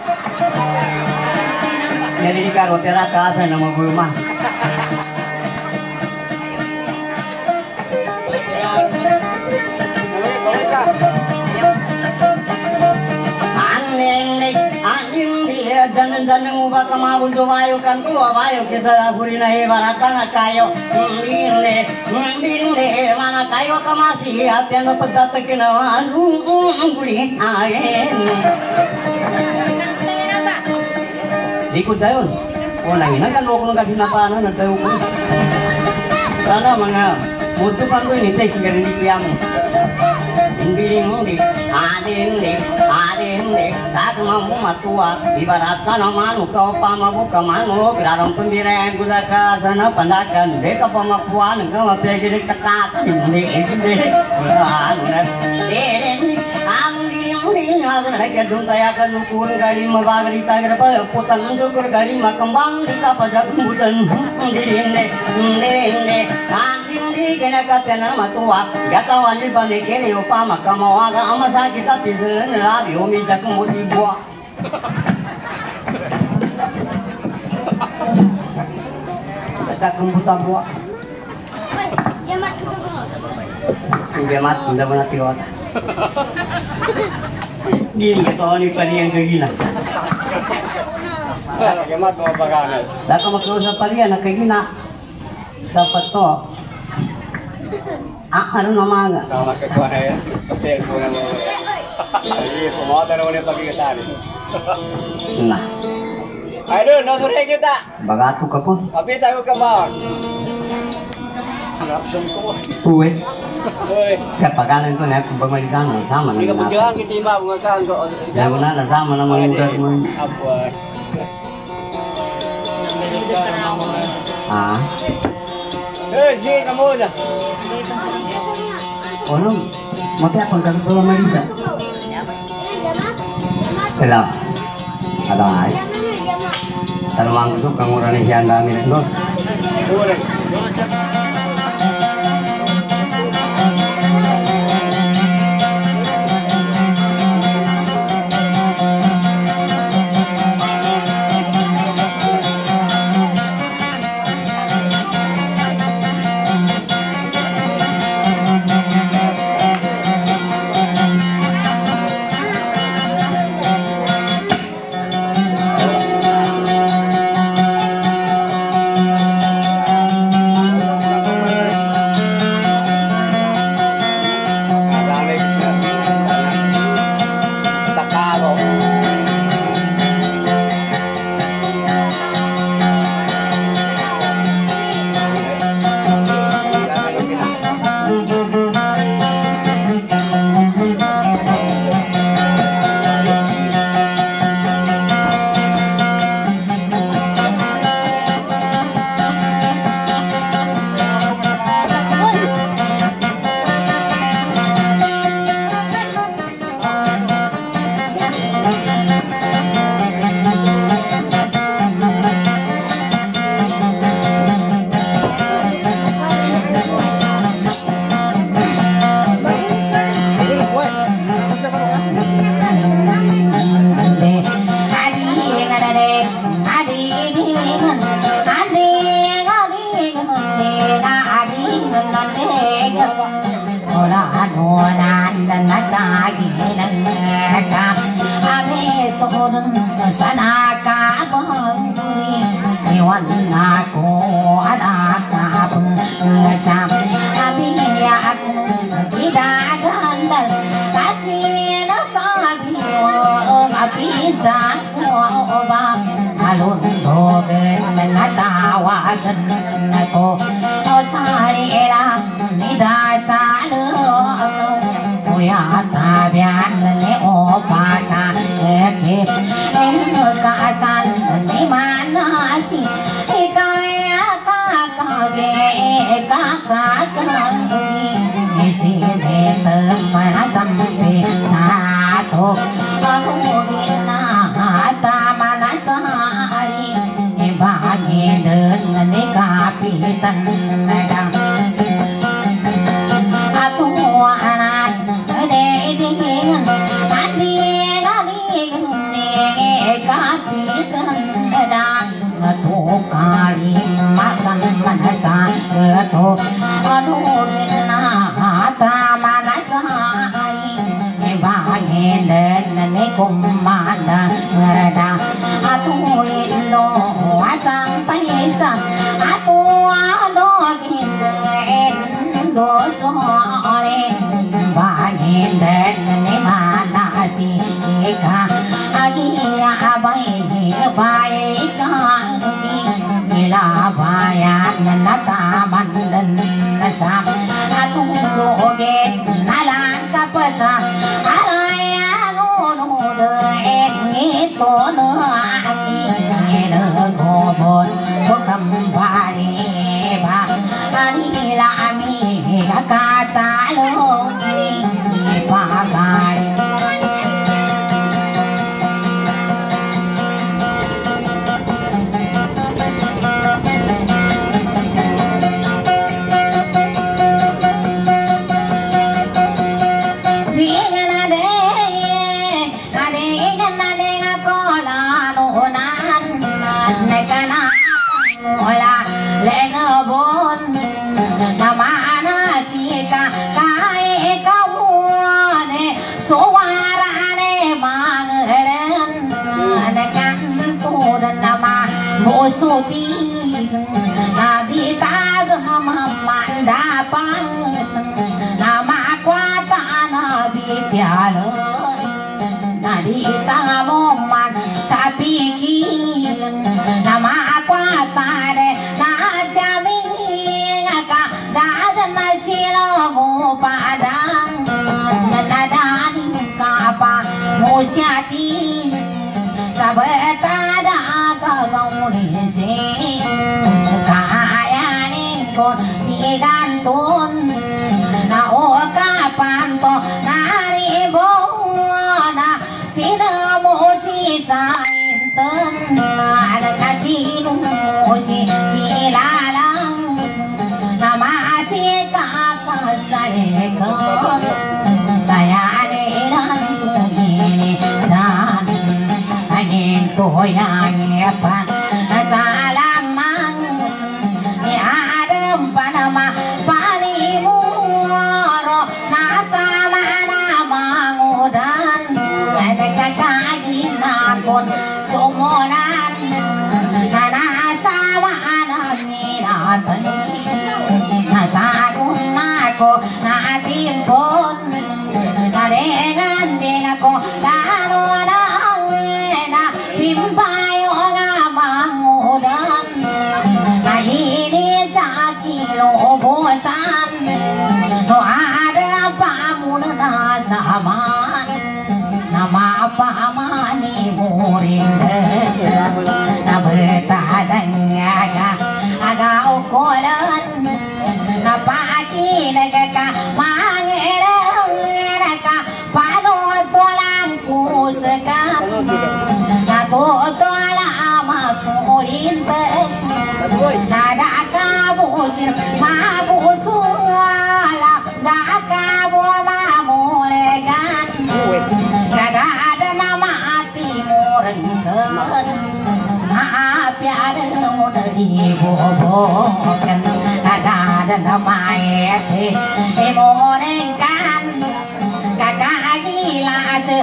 jadi di karo teraka sana ma gue mah jangan-jangan ubah kemau doayo kan tua bayo kita lapuri nahi barakan kayo mendine mendine mana kayo kamasi hati anu pegat kenawan guri ayen ikut dayon oh nangina kan lo kuno kasih napa anu tahu karena mga mutu kan ini teh segera di kiamu Dindi, adindi, adindi, tak mampu matua, ibarat sana manu kau pamabu kamanu, gerarong pendireng gudaka sana pandakan, deka pamapuan kau mapegi dekat, dindi, dindi, anu net, dindi, andi, andi, anu lagi duntaya kan ukur gari mabagri tagar pa, putang ukur gari makambang dika pajak budan, dindi, dindi, andi, andi, kena katena matua, gatawan di balik ini upama kamu agak amat kita tidur lagi umi jak mau dibuat jak buta buat jamat sudah mana tiwat dia itu ni pari yang kegina jamat mau pakai dah kamu keluar pari yang kegina dapat to ah, ano nama enggak? Sama kekuatan ya, kecil punya mau. Jadi semua taruh ni pagi kita ni. Nah, aduh, nak sore kita. Bagatu ka po. Tapi tayo ka ba? Lapsom ko. Uwe. Uwe. Kapagalan ko na kung bumalikan sama na. Hindi ka pagkilan kita iba mga kan ko. Ya na na sama na mga muda mo. Apa? Ah. Eh, si kamu dah. Oh no, mati apa kan kalau Marisa? Selam, ada ay. Talmang itu kamu rani janda milik dong. ge ka ka ka si me te mana sampe satu aku bina ta mana sari bagi den ne ka pitan dang atu anak de dingin adi adi ne ka pitan dang tu kali macam mana sa tu aduh ta mana sari bagi den ne kumanda merda atu indo sampai sa atu ado bingen do sore bagi den ne mana si ka agia abai bai ka ila bayan nata mandan sam atu do ge nalan kapasa alaya no no de ni to no aki ne go bon so kam bari ba ani la ami ka ta lo ni pa gari Suti nabi taruh memandapang nama kuasa nabi tiada nadi tamoman sapi kilen nama kuasa de najamin ka dadan nasilo mo padang nadadan kapa musyati sabetada kauni si kayanin ko digantun na o kapanto naribo na sinamo si sainten na kasino si kilalang na masih kakasareko saya nilang ini san angin toyang apa salamang ni adem panama palimuro nasa mana mangudan ada kakaginan kon sumonan nasa mana minatan nasa kunako natin pon nadengan dengan ko lalo na na pimpayo nga mangudan na ini sa kilobosan no ada pamuna na saman na mapamani murinde na betadanya ka agaw kolan na pakinagaka mangilang ka panod walang kusagam na tutola makulinte na dakabusin mabusula dakabu mamulegan kadada na mati murenggan maapiada mo dari bobokan kadada na maete emonengkan kakagila se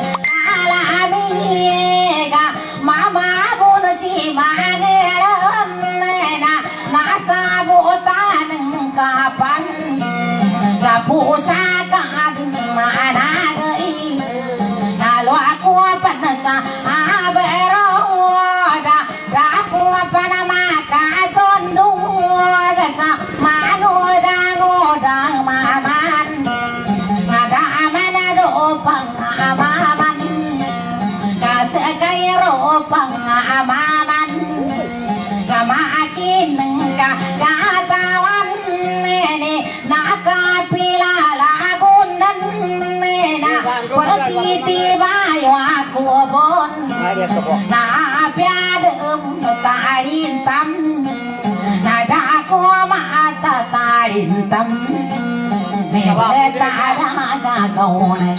alamiga mama pun si magelan na nasa butan kapan sapu sakagin managai kalau aku panasa abero da da aku panama katon dua gasa mano da ngoda maman ada mana do pangamaman kasakairo pangamaman kamakin ka kata tiba aku bon na piadem tarin tam nada ko mata tarin tam me ta maga kauna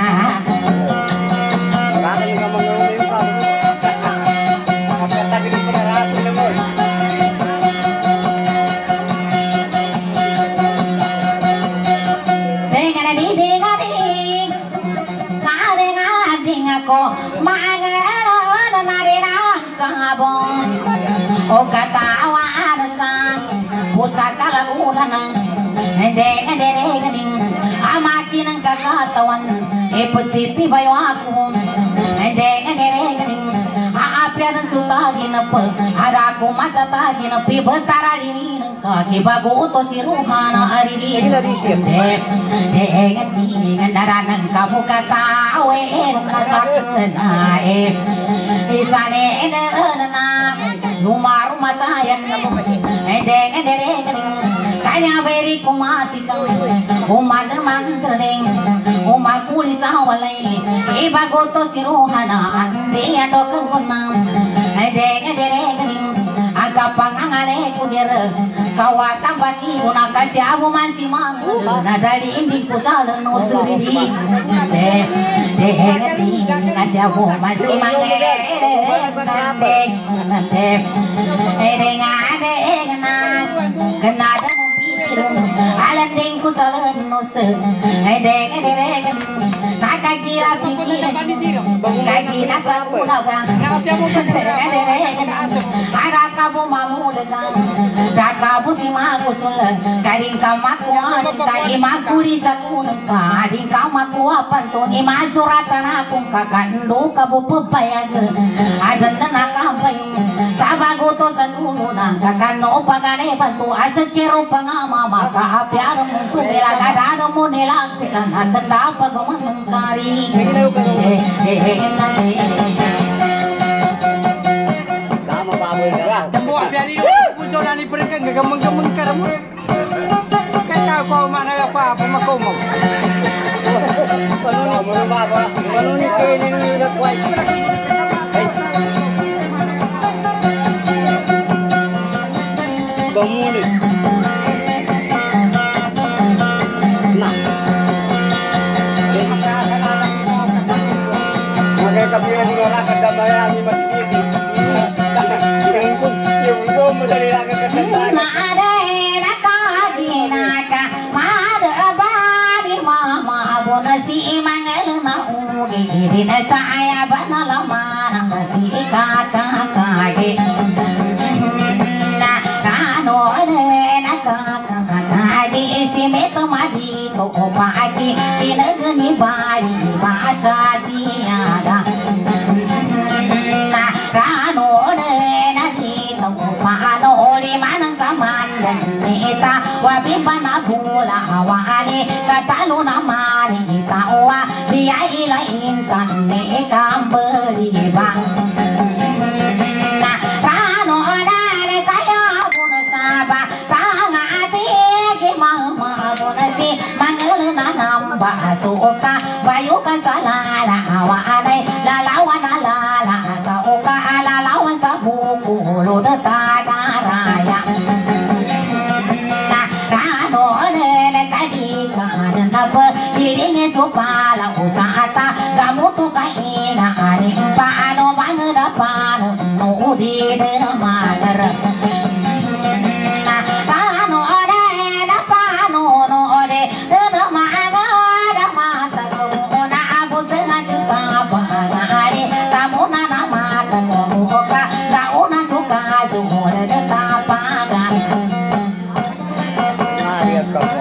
ko mangalan narinang kabon o katawan sang pusaka lagunan endeng endeng endeng amakin ang kakatawan iputiti bayo ako endeng endeng endeng aapyan ang sutagin na pa ada ko matatagin na pibatararin ng kakibago to si Ruhana aririn endeng endeng endeng naranang kabukatawe na eh isane na rumah-rumah saya endeng endeng kanya beri kumati kang uman mantring uman kulis awalay ibagoto si Ruhana andi ado kunam endeng endeng aga pangangane kudir kawatang basi una kasyamu man si mangu na dari indi kusal no suridi de de ngati kasyamu man si mangu nande nande edengane egna kenada mo pikir alanding kusal no sur edeng edeng nakakira pikir kakina sa unaga ada kamu mamulaga jakabu si makusul karing kamakwa sita imakuri sakun karing kamakwa pantun imajuratan akong kakando kabupapayag aganda nakampay sabagoto sa nuno ng kakano pagane pantu asakiro pangama makaapyar mo sumila kadano mo nilagpisan aganda pagmangkari eh eh eh Jambu apiari pujo nani perken gagamang-gamang karamu. Kaya kau mana apa apa makau mau. Kalau mau apa? Kalau ni kau ni nak kuat. Hei. Kamu ni. Nah. Makai kapian ni orang kada bayar ni masih ni. Nada naka dinaka mada abadi mama bonasi mangal na uri dina saya banalama nasi kata kage na kano naka kage isimet madi to pagi kinagni bari bahasa siada na kano paano uli manang kamandan nita wabibana pula wali katalo naman itawa biya ilain kan ni kamberi bang na paano na kaya puna saba tanga ati mama puna si mangal na namba suka bayu kan salala awalay lalawan alala kauka alalawan sa buku lo tagaraya na kano ne kadi kan na pa diring supala usata gamutu kaina ari paano mangada paano no di de magar na kano ne na paano no de de magar mata ko na abu sana juta pa ari kamu na na mata ko ka gauna suka jumur de tapagan Maria kamu.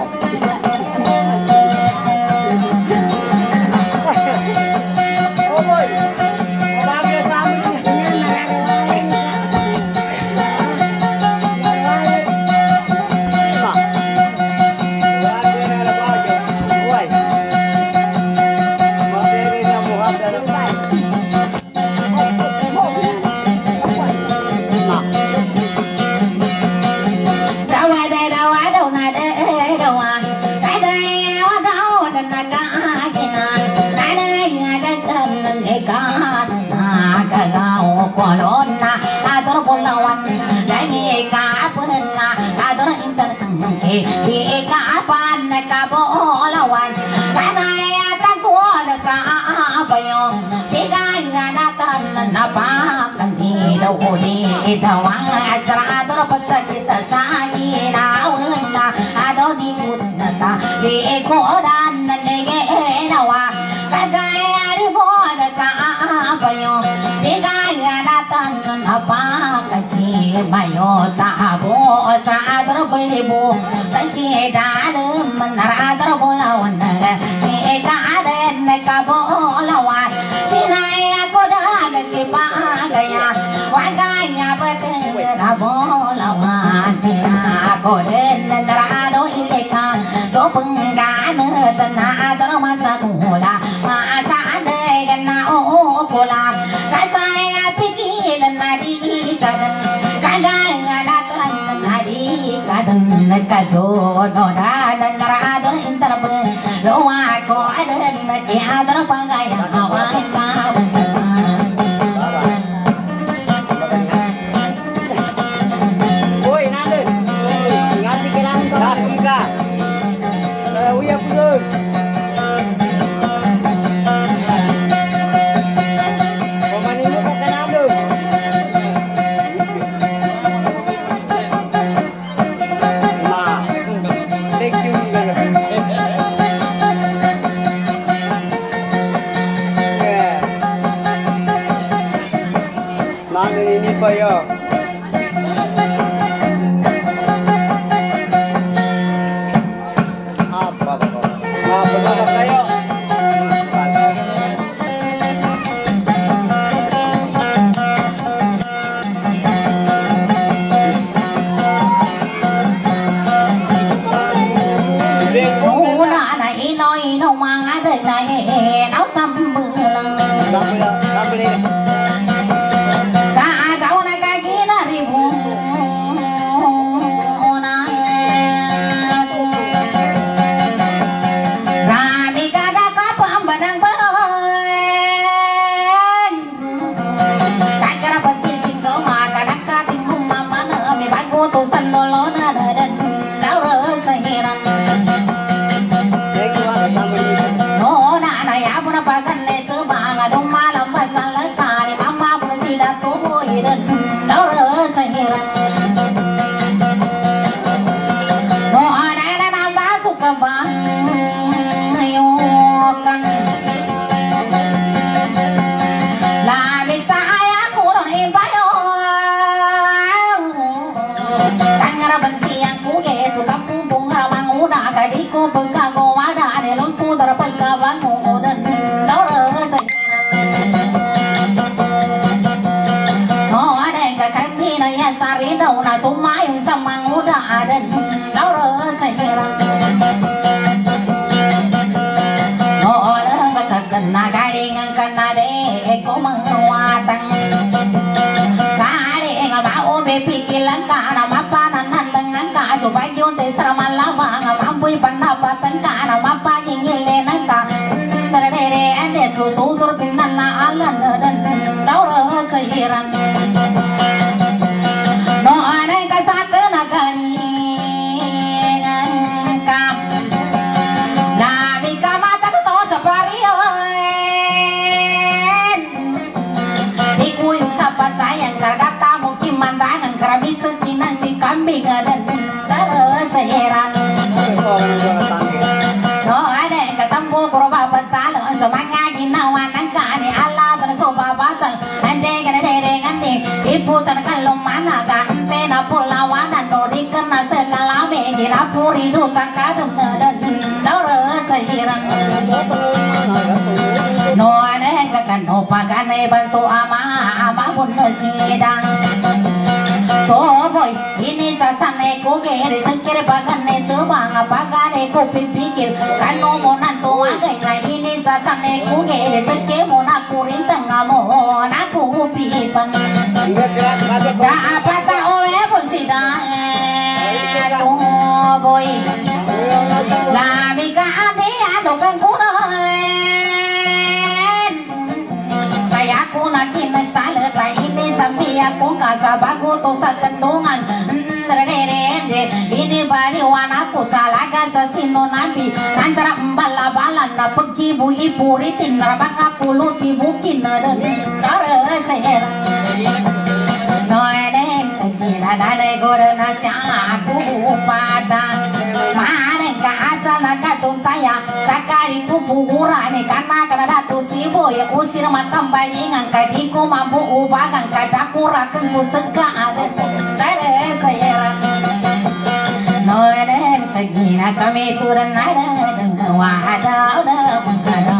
Oh boy. Bagay sa amin. bolona ador bolawan dai ka puna ador inter ke di ka pan ka bolawan kana ya ta ko ka apayo tiga na tan na pa kan di do di dawang asra ador pacita sai na una ador di kunta di ko dan ne ge na wa kagaya di bon ka apayo tiga na tan na pa kaci mayo ta bo sa ador belibu tanki dalem menara ador bolawan ne ka aden ka bolawan sinai aku dan ke pagaya wagaya betul bolawan sinai aku den menara do ileka so penggan tanah ador masa kula masa ade kena o kula kasaya pikir nadi kadan kagaya datang nadi kadan kajono dan narado interbe doa ko adan ke ador pagaya awan ka oi nade ngati kelang sakum ka uya pun pemanimu ka kanado ma thank you mana ini pa yo apa apa apa apa kayo una na inoi no mang đời này nấu xăm bừng cả gạo này cái kia na ri bu na ra mi ka da ka pam badang ba cái cái bật chi sinh cỡ mà cả đắc ca tình mong mà mà nợ mi bác cô tu sanh lo lo na đời đất đau rỡ say hiran no na na ya puna pagan le su ba nga dum ma lam ba san la ka ni mama puna si da tu bo idan dau rỡ say hiran no na na na ba su ka ba ayo kan la mi sa ya ko don im ba yo kangara ban si yang ku ge su kam pu pung ha mang u da ka di ko pung ka go wa da ne lon tu dar pa ka ba mu dan dau rỡ say no ada ka kan ni na ya sari dau na su ma yung sa mang u da dan dau rỡ say no ada ka sa kan na ga ri ngang kan na de ko mang wa tang ka ri nga ba o be pikilan ka na ma pa nan nan dengan ka su ba yon te saraman lama nga mampu pendapatan ka na ma pa ngile nan ka dere dere ande su su tur pinan na alan dan dau rỡ say hiran no ane ka sa ka na ka ni ngang ka la mi ka mata ko to sa pariyo di ku yung sa pasayang kardata mo kimandangan karabis kinan si kambing dan dau rỡ say hiran no ada ketemu proba betalo semanga ginawan nangka ni Allah tersoba basal ande kana dere ngante ibu san kalom mana ka ante na pulawanan do dikena segala me gira puri do sangkadum dan dau rỡ say hiran no ada kakan no pagane bantu ama ama pun sidang to boy ini sasane ko gere sekere pagane subang pagane ko pipikir kanu monan to agai na ini sasane ko gere seke mona kurin tengah mona ku pipan da apa ta oe pun sidang to boy la mi ka ade ado kan ku kaya ko na kin sa le kai ini aku kasabago to sa kandungan ini baliwan aku salaga sa sinonabi antara mbala-balan na pagkibu-ipuritin rabaka kuluti bukin na nare sayera noere kina nane gora na siya aku pada mare ka asala ka tuntaya sakari ku pugurani kana kana datu sibo ya usir makam balingan kadi ko mampu ubagan kada kurakan musega ada nare sayera noere kina kami turun nare wada udah kada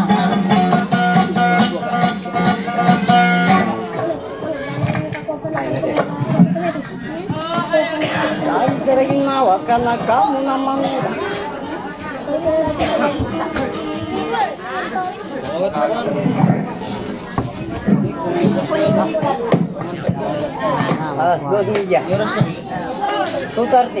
sering nawa karena kamu namang ah, so dia. two thirty.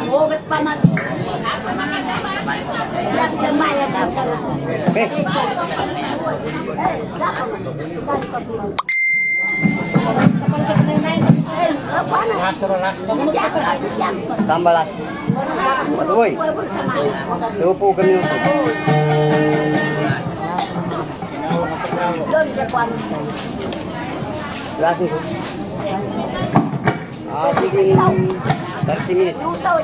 Tambah las. Woi. dua puluh menit. Langsung. Ah, bikin thirty menit.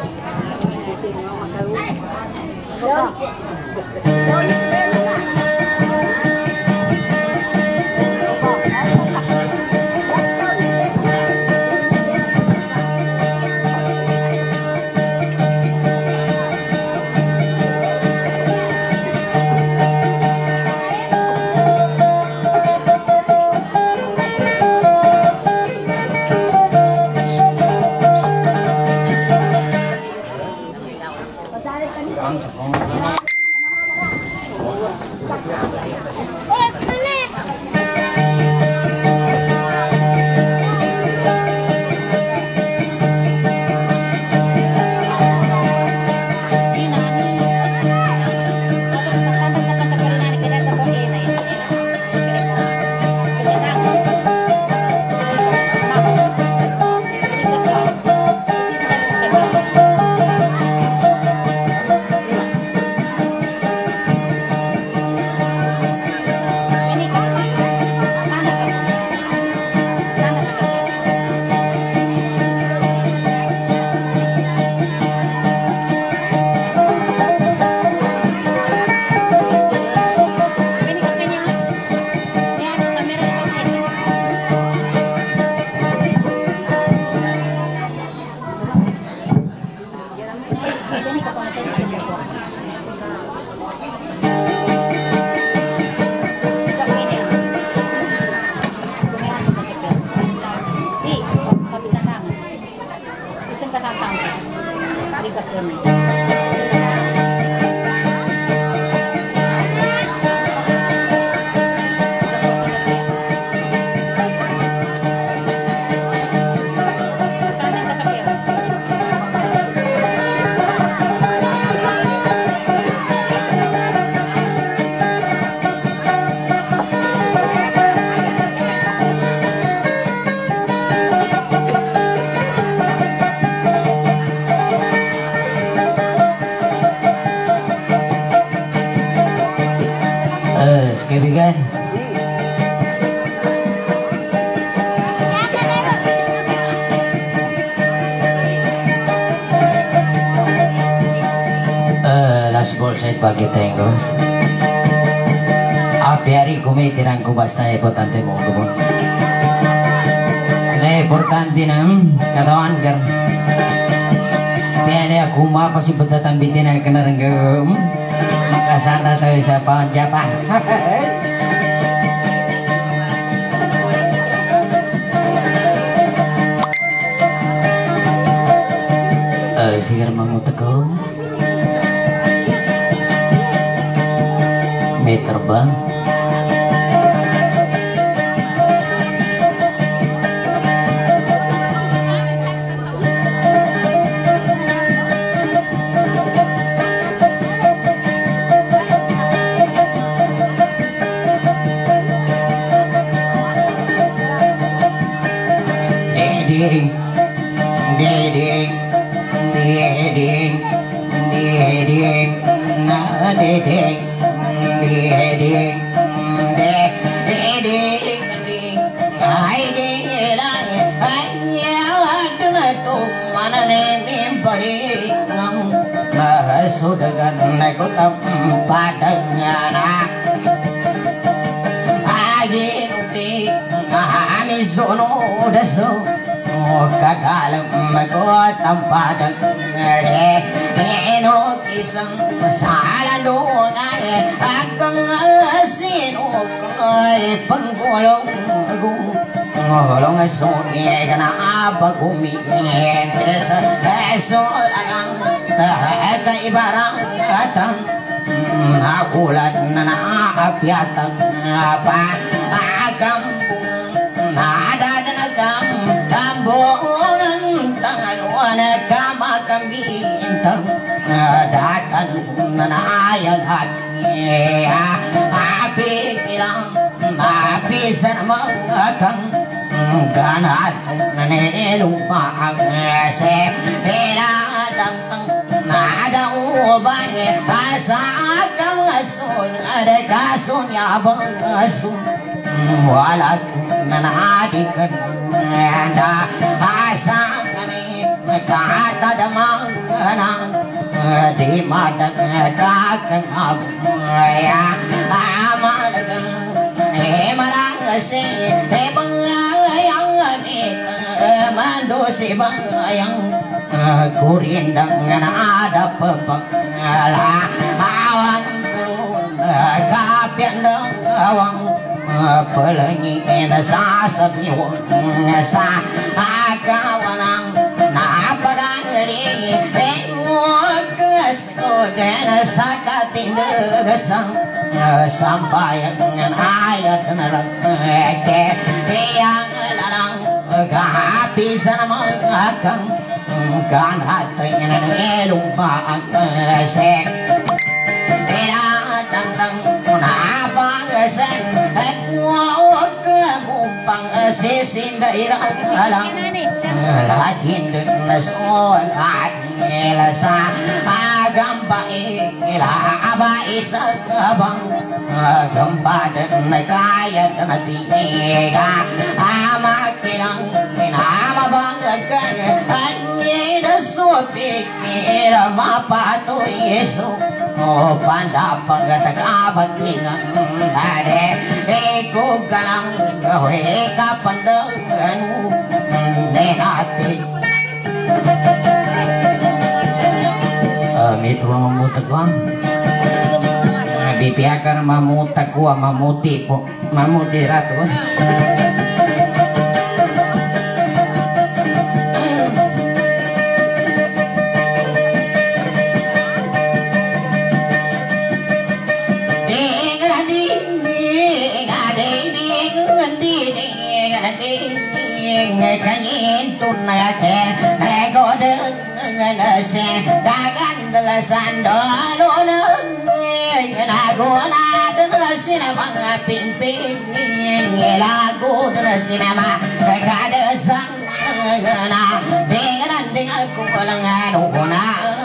Pagi tenggo api hari kumi tirang kubas na importante mo kubo na importante na katawan kar piane aku ma pasi bedatang bitin na kanarang makasana tayo sa panjapa eh sigar mau tegaw terbang deding deding deding deding na deding deding deding ai de la ai ya na tu mana ne mim pari ngam na sudagan na ko tam padangana ai nuti ami sono daso kadalam ko tampadan re eno kisang salando ngane agang asino kay panggulong gung ngolong suni kana abagumi teresa eso lang ta ibarang atang akulat na apiatang apa agam nada danagam tambongan tangan wana kama kambintang datan na ayal hati api kilang api sanamangakang ganat lupa se eladang nada ubang asa kang asun ada kasun ya bang asun walat nanadikan anda asangani kata damang di mata kakan ya amalagan he marang se he bangayang ami mandosi bangayang kurindang ada pepangala awang kapian awang pelangi sa sabiwang sa akawanang napagangali emuakas koden sa katindagasang sampai ayat nalang ke yang lalang kehabisan mengakang kan hatinya lupa se tentang kenapa sen kuat kemumpang sisin daerah alang lagi dengan soal hati lasa agam baik lah abai sekabang gempa dan kaya dan tiga amat kilang nama banggakan hanya dasupi kira apa tu Yesus oh panda pagata kabatingan ade eko kanang gawe kapandangan nehati mitwa mamutakwan bibiakar mamutakwa mamuti po mamuti ratu kanyin tunai ke nego dengan se dagan delasan dolo lagu na dengan sinema pimpin lagu dengan sinema kada sang na dengan dengan kulangan una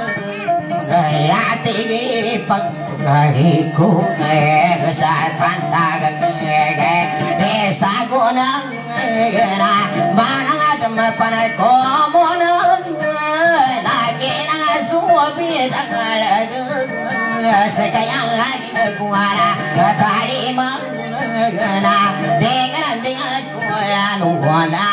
hati pag hariku kesatan tagag desa gunang na manang adem panay komonan lagi nang suwabi dangal sekayang lagi kuala tadi mangana dengan dengan kuala nuwana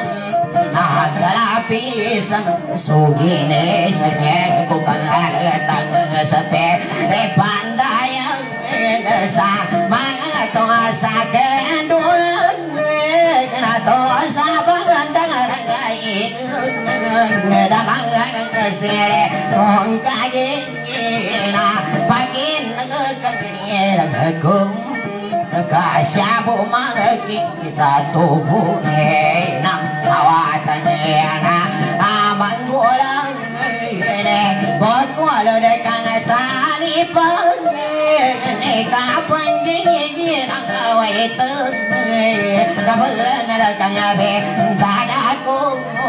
nagalapisan sugine sanye ko pangalatang sape e pandayang sa mga to sa kendulan na to sa bagandang rangay damang kasere kung kagin na pagin nagkakini nagkakong kasyabu malaki kita tubuh nam awatan na amang gulang bot walo de kang sani pag ne kapan gigi nang awai tu kapan na kang abe tada ko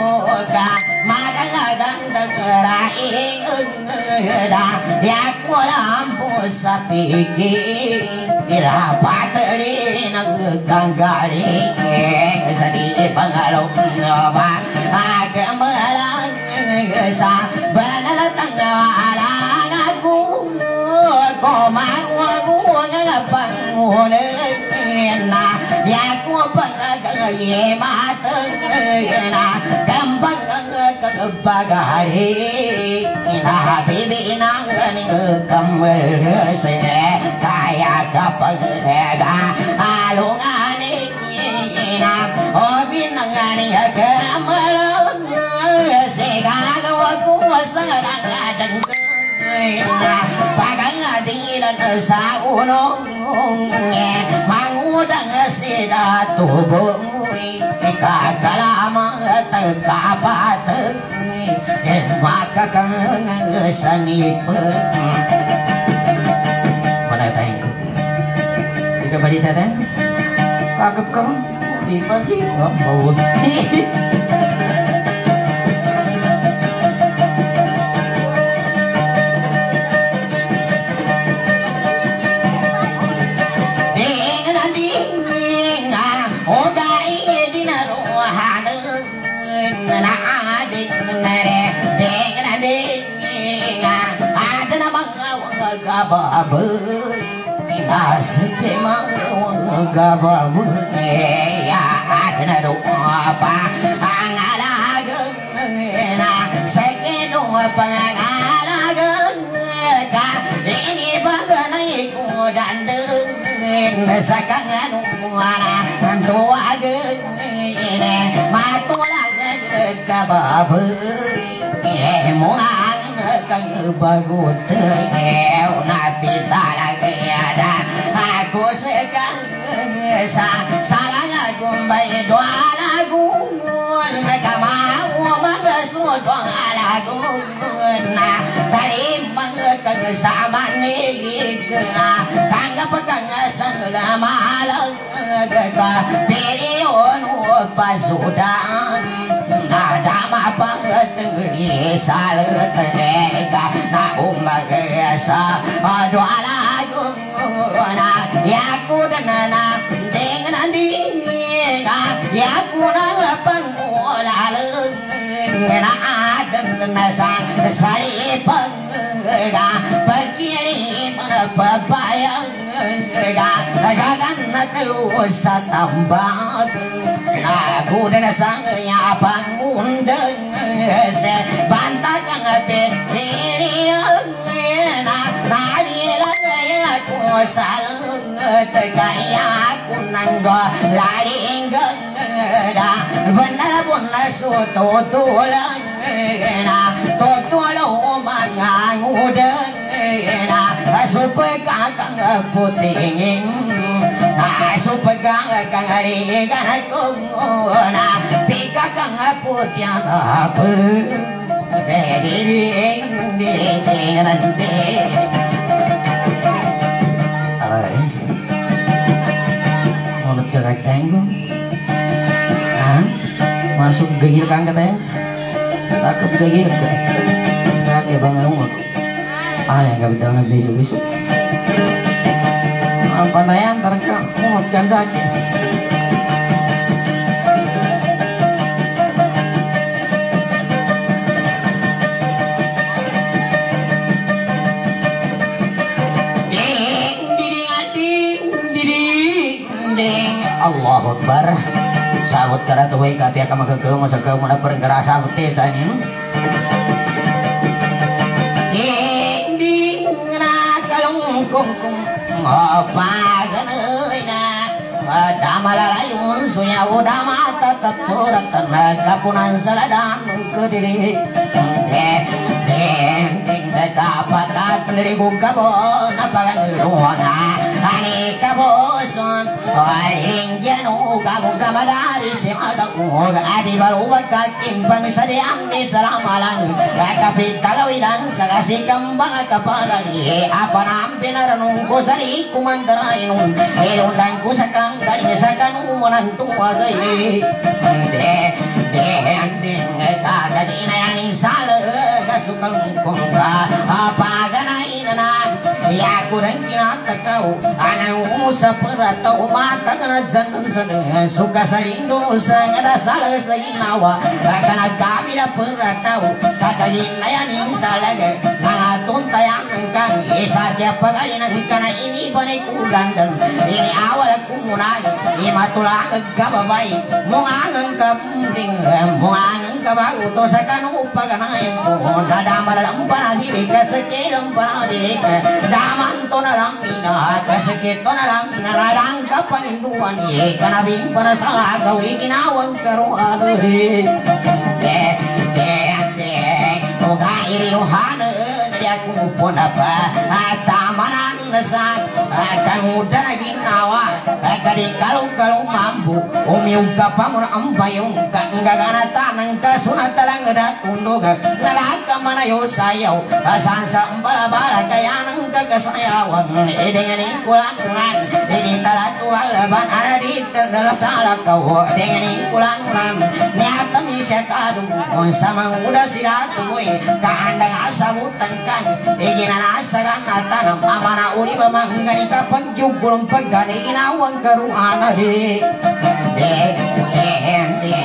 raing da ya ku lampu sapiki ila patri nang kanggali sadi pangalong ba agamalang sa banal tanggalan aku ko maru ngapang na ya ku pangagaye mateng na gampang bagari na bibi nang kamel se kaya kapag ga alungani na obi nang ani kamel se ga ko sangalang dan na pagang adilan sa unong mangudang sida tubong ikakalama tagkapat makakang sanip mana tayo ika balita tayo kakap ka di pa di mau gababu asike ma gababu ya adna do apa angalaga na seke do pangalaga ka ini baganai ku dandeng sakangan ana antoaga ne matolaga gababu eh mongang kang bagut eh napita lagi ada aku sekang sa salah gumbay dua lagu kamau magasu dua lagu na dari mangkang sama ni tanggap kang sangla malang ka perion pasudan ada mapang tengri salut ka na umagasa dua lagu na yaku dana dengan dinga yaku na pangulalang na adan na sang sari pangga pagkiri papayang ga gagan na telus sa tambak aku dan sang ya pangundang se bantak ang pilihan na nalilang aku salung tegaya aku nanggo laring gengda benar benar suatu tulang na tutulo mangangudang na supaya kakang putingin supaya kakang arigan kunguna pika kang putya apa berdiri di nanti alay mau cakap tenggo ah masuk gigil kang katanya takut gigil ke kakek bangun ah yang gak bisa besok-besok pantayan terangkan mau kan saja Allahu Akbar sabut kara tuwe kapia kama ke masa ke mana perkara sabut tani ding ding na kalung kum kum apa ganoi na damalayun suya udama tetap surat tenaga punan saladan ke diri ding ding dapat sendiri buka bon apa kan ruangan ani kaboson paling janu kamu kamadari semata kuga adi baru bakat timbang sadiang di selamalang kakapit talawidan sagasi kambang kapagani apa nampin aranungku sari kumandarainun ilundang kusakang kalinya sakang umunan tua gay de de anding kagadina yang sala kungka apaganain na ya kurang kinata kau alang usa peratau mata kana zandan sana suka sarindo sangada salah sainawa kana kabila peratau kakalin nayani salaga nangatun tayang kang isa kya pagalin kana ini panay kulandan ini awal kumunag imatulang kababai mungangang kamding mungangang kabaguto sa kanu paganayin po nadamalang panabili kasakilang panabili daman to na lang ina kasakit to na lang inaradang kapanginduan ye kanabing panasagaw iginawang karuan eh eh eh eh toga iriruhana dia kumupon apa tamanan nasa kanguda na ginawa kadi kalong kalong mambu umiug ka pa mo na ambayong kangaganata ng kasunatalang datundog nalaka manayo sayaw asansa umbalabala kaya nang kagasayawan dengan ikulan-ulan ini talatual ban ada di terdalasala kau dengan ikulan-ulan nyata misya kadung sama udah siratuloy kaandang asabutan kan iginan asagan natanam amana uli bamangani kapag jugulong pagkani inawang karuana di de de de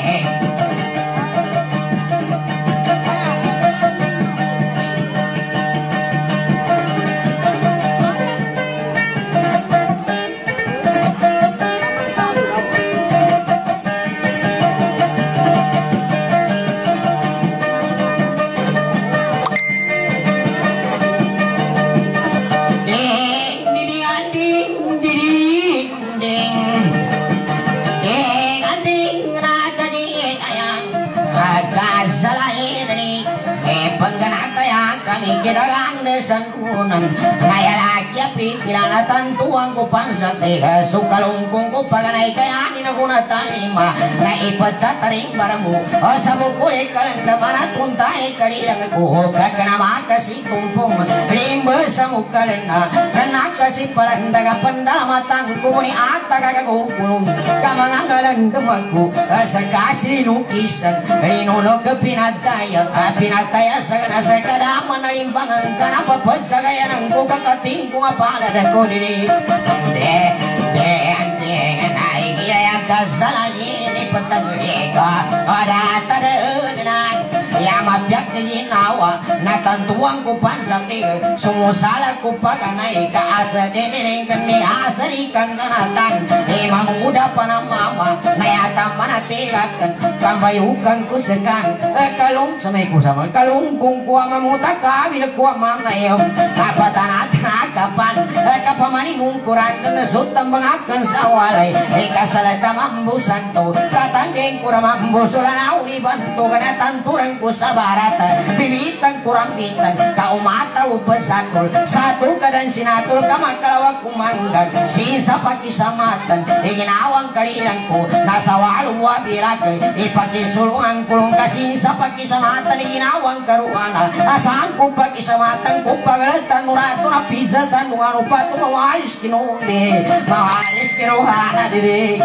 kiragan desan kunan ngaya lagi pikiran tantuang ko pansate sukalungkung ko paganay kaya ni naguna tanima na ipatataring baramu o sabukuli kalanda mana tuntay kalirang ko kakana makasi kumpung rimba sa mukalanda kana kasi parandaga pandamatang ko ni ata kagagukulong kamanangalan dumago sa kasi lukisan rinulog pinataya pinataya sa nasa kadaman na limbangan kanapa pagsagayan ang kukakating kung apala na ko nini de de de ay kaya kasalayin ipataguli ka ora tadaan na yamapyak ginawa natantuang ko pansati sumusala ko paganay kaasa dinining kani asari kang ganatan imang muda pa na mama nayata manatilakan kambayukan ko sekan kalung samay ko sama kalung kung kuwa mamuta ka binagkuwa manayaw kapatanatan kapan kapamaning kurang na sutang bangakan sa walay ikasalata mambusan to katangging kura mambusula na ulibanto kanatanturang ko sa barat bibitang kurang bitang kaumataw pasatol satul kadan sinatul kamakalawag kumanggan sisa pakisamatan iginawang kalilang ko nasa walwa birakay ipakisulungan kulong kasi sa pakisamatan iginawang karuana asaan ko pakisamatan ko pagalatan murato na pisa sa nungan upato mawalis kinundi mawalis kinuhana diri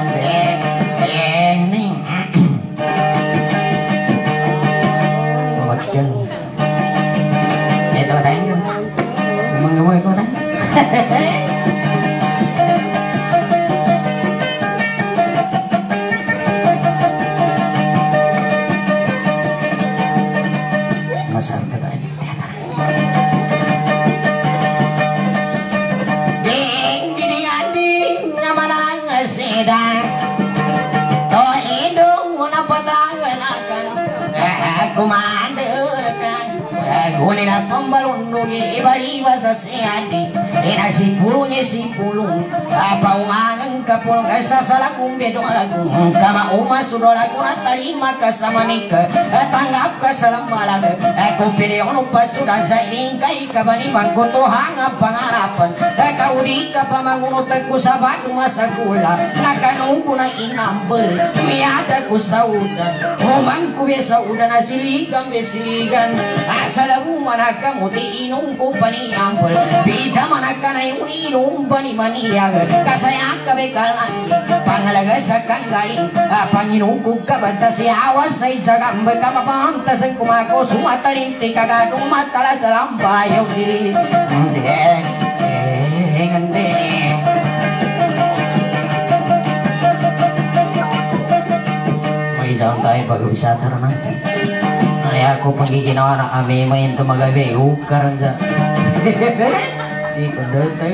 eh eh ning Yan. Ito ba tayo? Mangamoy ko na. Masarap na tayo. Ding, ding, ding, naman ang sedang. To idong na patangan akan kumanderkan gunina pembalundugi ibariba sa siyadi ina si pulungnya si pulung apa ungangang kapulung asa salakung bedong alagung kama uma sudola kuna tarima kasama nika tanggap kasalam malaga aku pilih ono pasudan sa ingkai kabani bangkoto hanga pangarapan kaudi ka pamangunot ko sa batu masa kula nakanung kuna inambel miada ko sa udan humang ko sa udan na siligan besiligan asalabu manaka muti inung ko pani ampel bida mana kanay unilong panimaniyaga kasaya kabekalangi pangalaga sa kanggaling Panginoon ko kabata si awas sa itsagam kamapanta sa kumako sumatarinti kagadong matala sa lambayaw diri hindi hindi may isang tayo pag-uwisata na natin ay ako pagiginawa na kami may ito magabi ukaran dyan di ko dahil tayo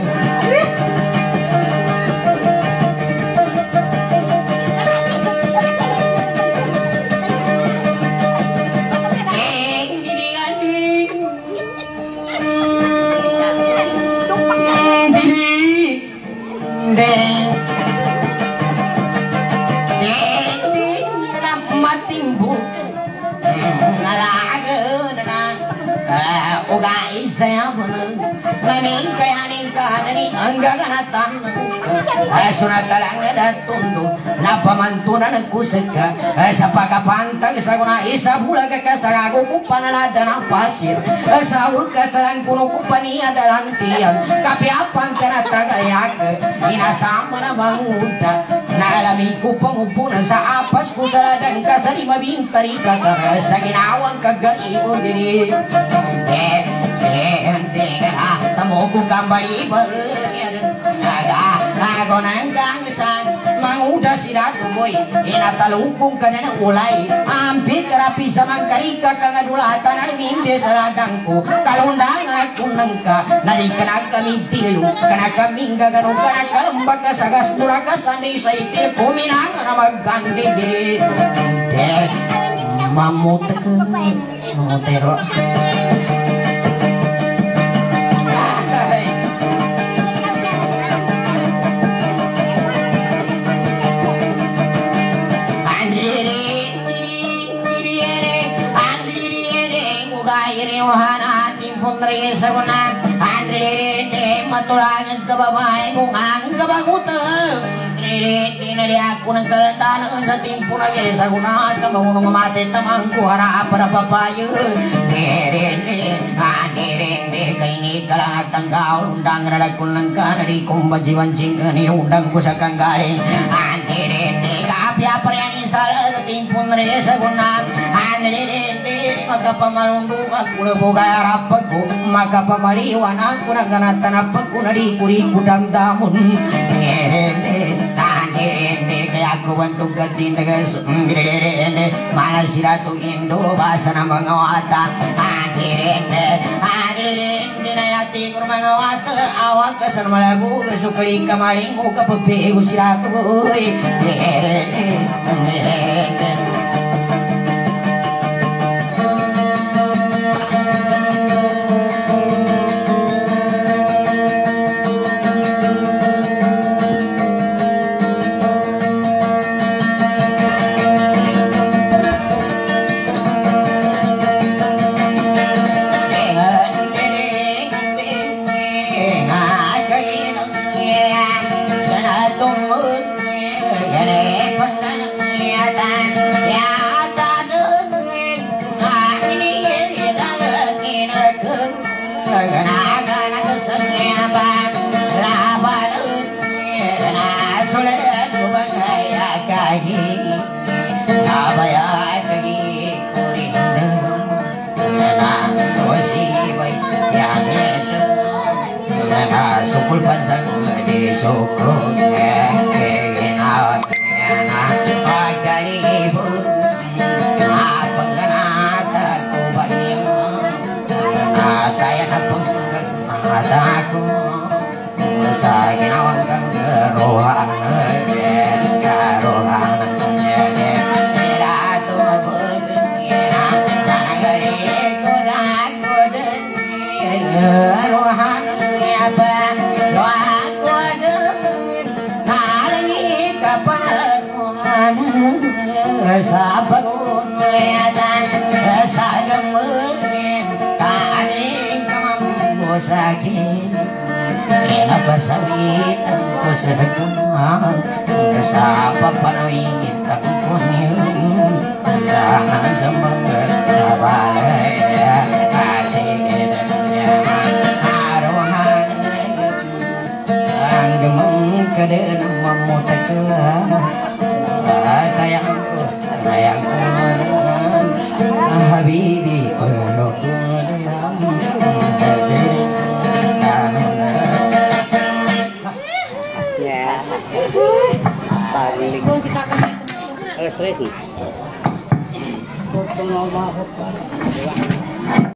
saya benar, namin kayanin kanani ang gaganatan sunat talang nadatundog napamantunan ng kusaka sa pagkapantag sa kuna isa bulag ka sa gago ko panalada ng pasir sa ulka sa lang puno ko paniya dalantiyan kapiapan ka na tagayak inasama na manguda nalamin ko pangupunan sa apas ko sa ladang ka sa limabing tarika sa ginawang kagalibo diri eh Henti kena temu ku kembali berdian naga nago nanggang sang manguda sirat boy ina talupung kana ulai ampit rapi samang karika kangadula tanan mimbe saladangku kalundang aku nangka nari kana kami tilu kana kami gagaro kana kalembaka sagas duraka sandi saitir kuminang ramagandi diri eh mamut ke motero Putri saguna andre de matulang kababay bungang kabagutan andre de aku nang kalandan sa timpo na ge saguna kamunong mate tamang ku hara para papayu de de andre de kaini kalang tanggaw undang radakun nang kanari kumba jiwan jingani undang pusakang garing andre de kapya paryani sala sa timpo na ge saguna andre de maka pamalundu aku boga rapag ko maka pamaliwan ako naganatan apag ko nari kuri kudam damun ngerende tangerende kaya ako bantog gatin tagas ngerende manal siratu indo basa na mga wata ngerende ngerende na yati ko mga wata awag kasan malabu kasukali kamaring ko kapapego siratu ngerende ngerende Sukul pansang di sukul kenal kenal pagari ibu pengenata ku banyak kaya napengkan mataku sakin awang kang rohan rohan ratu begina tanagari kodak kodak rohan apa aku ada halangi kapan sabagun weatan sagemeun kami kamambu sakit kenapa sawit aku segemah sapa panawit aku punyun jangan semangat balai kasih sayang sayang habibi Ya. Paling. Kung si kakak itu. Eh, stress.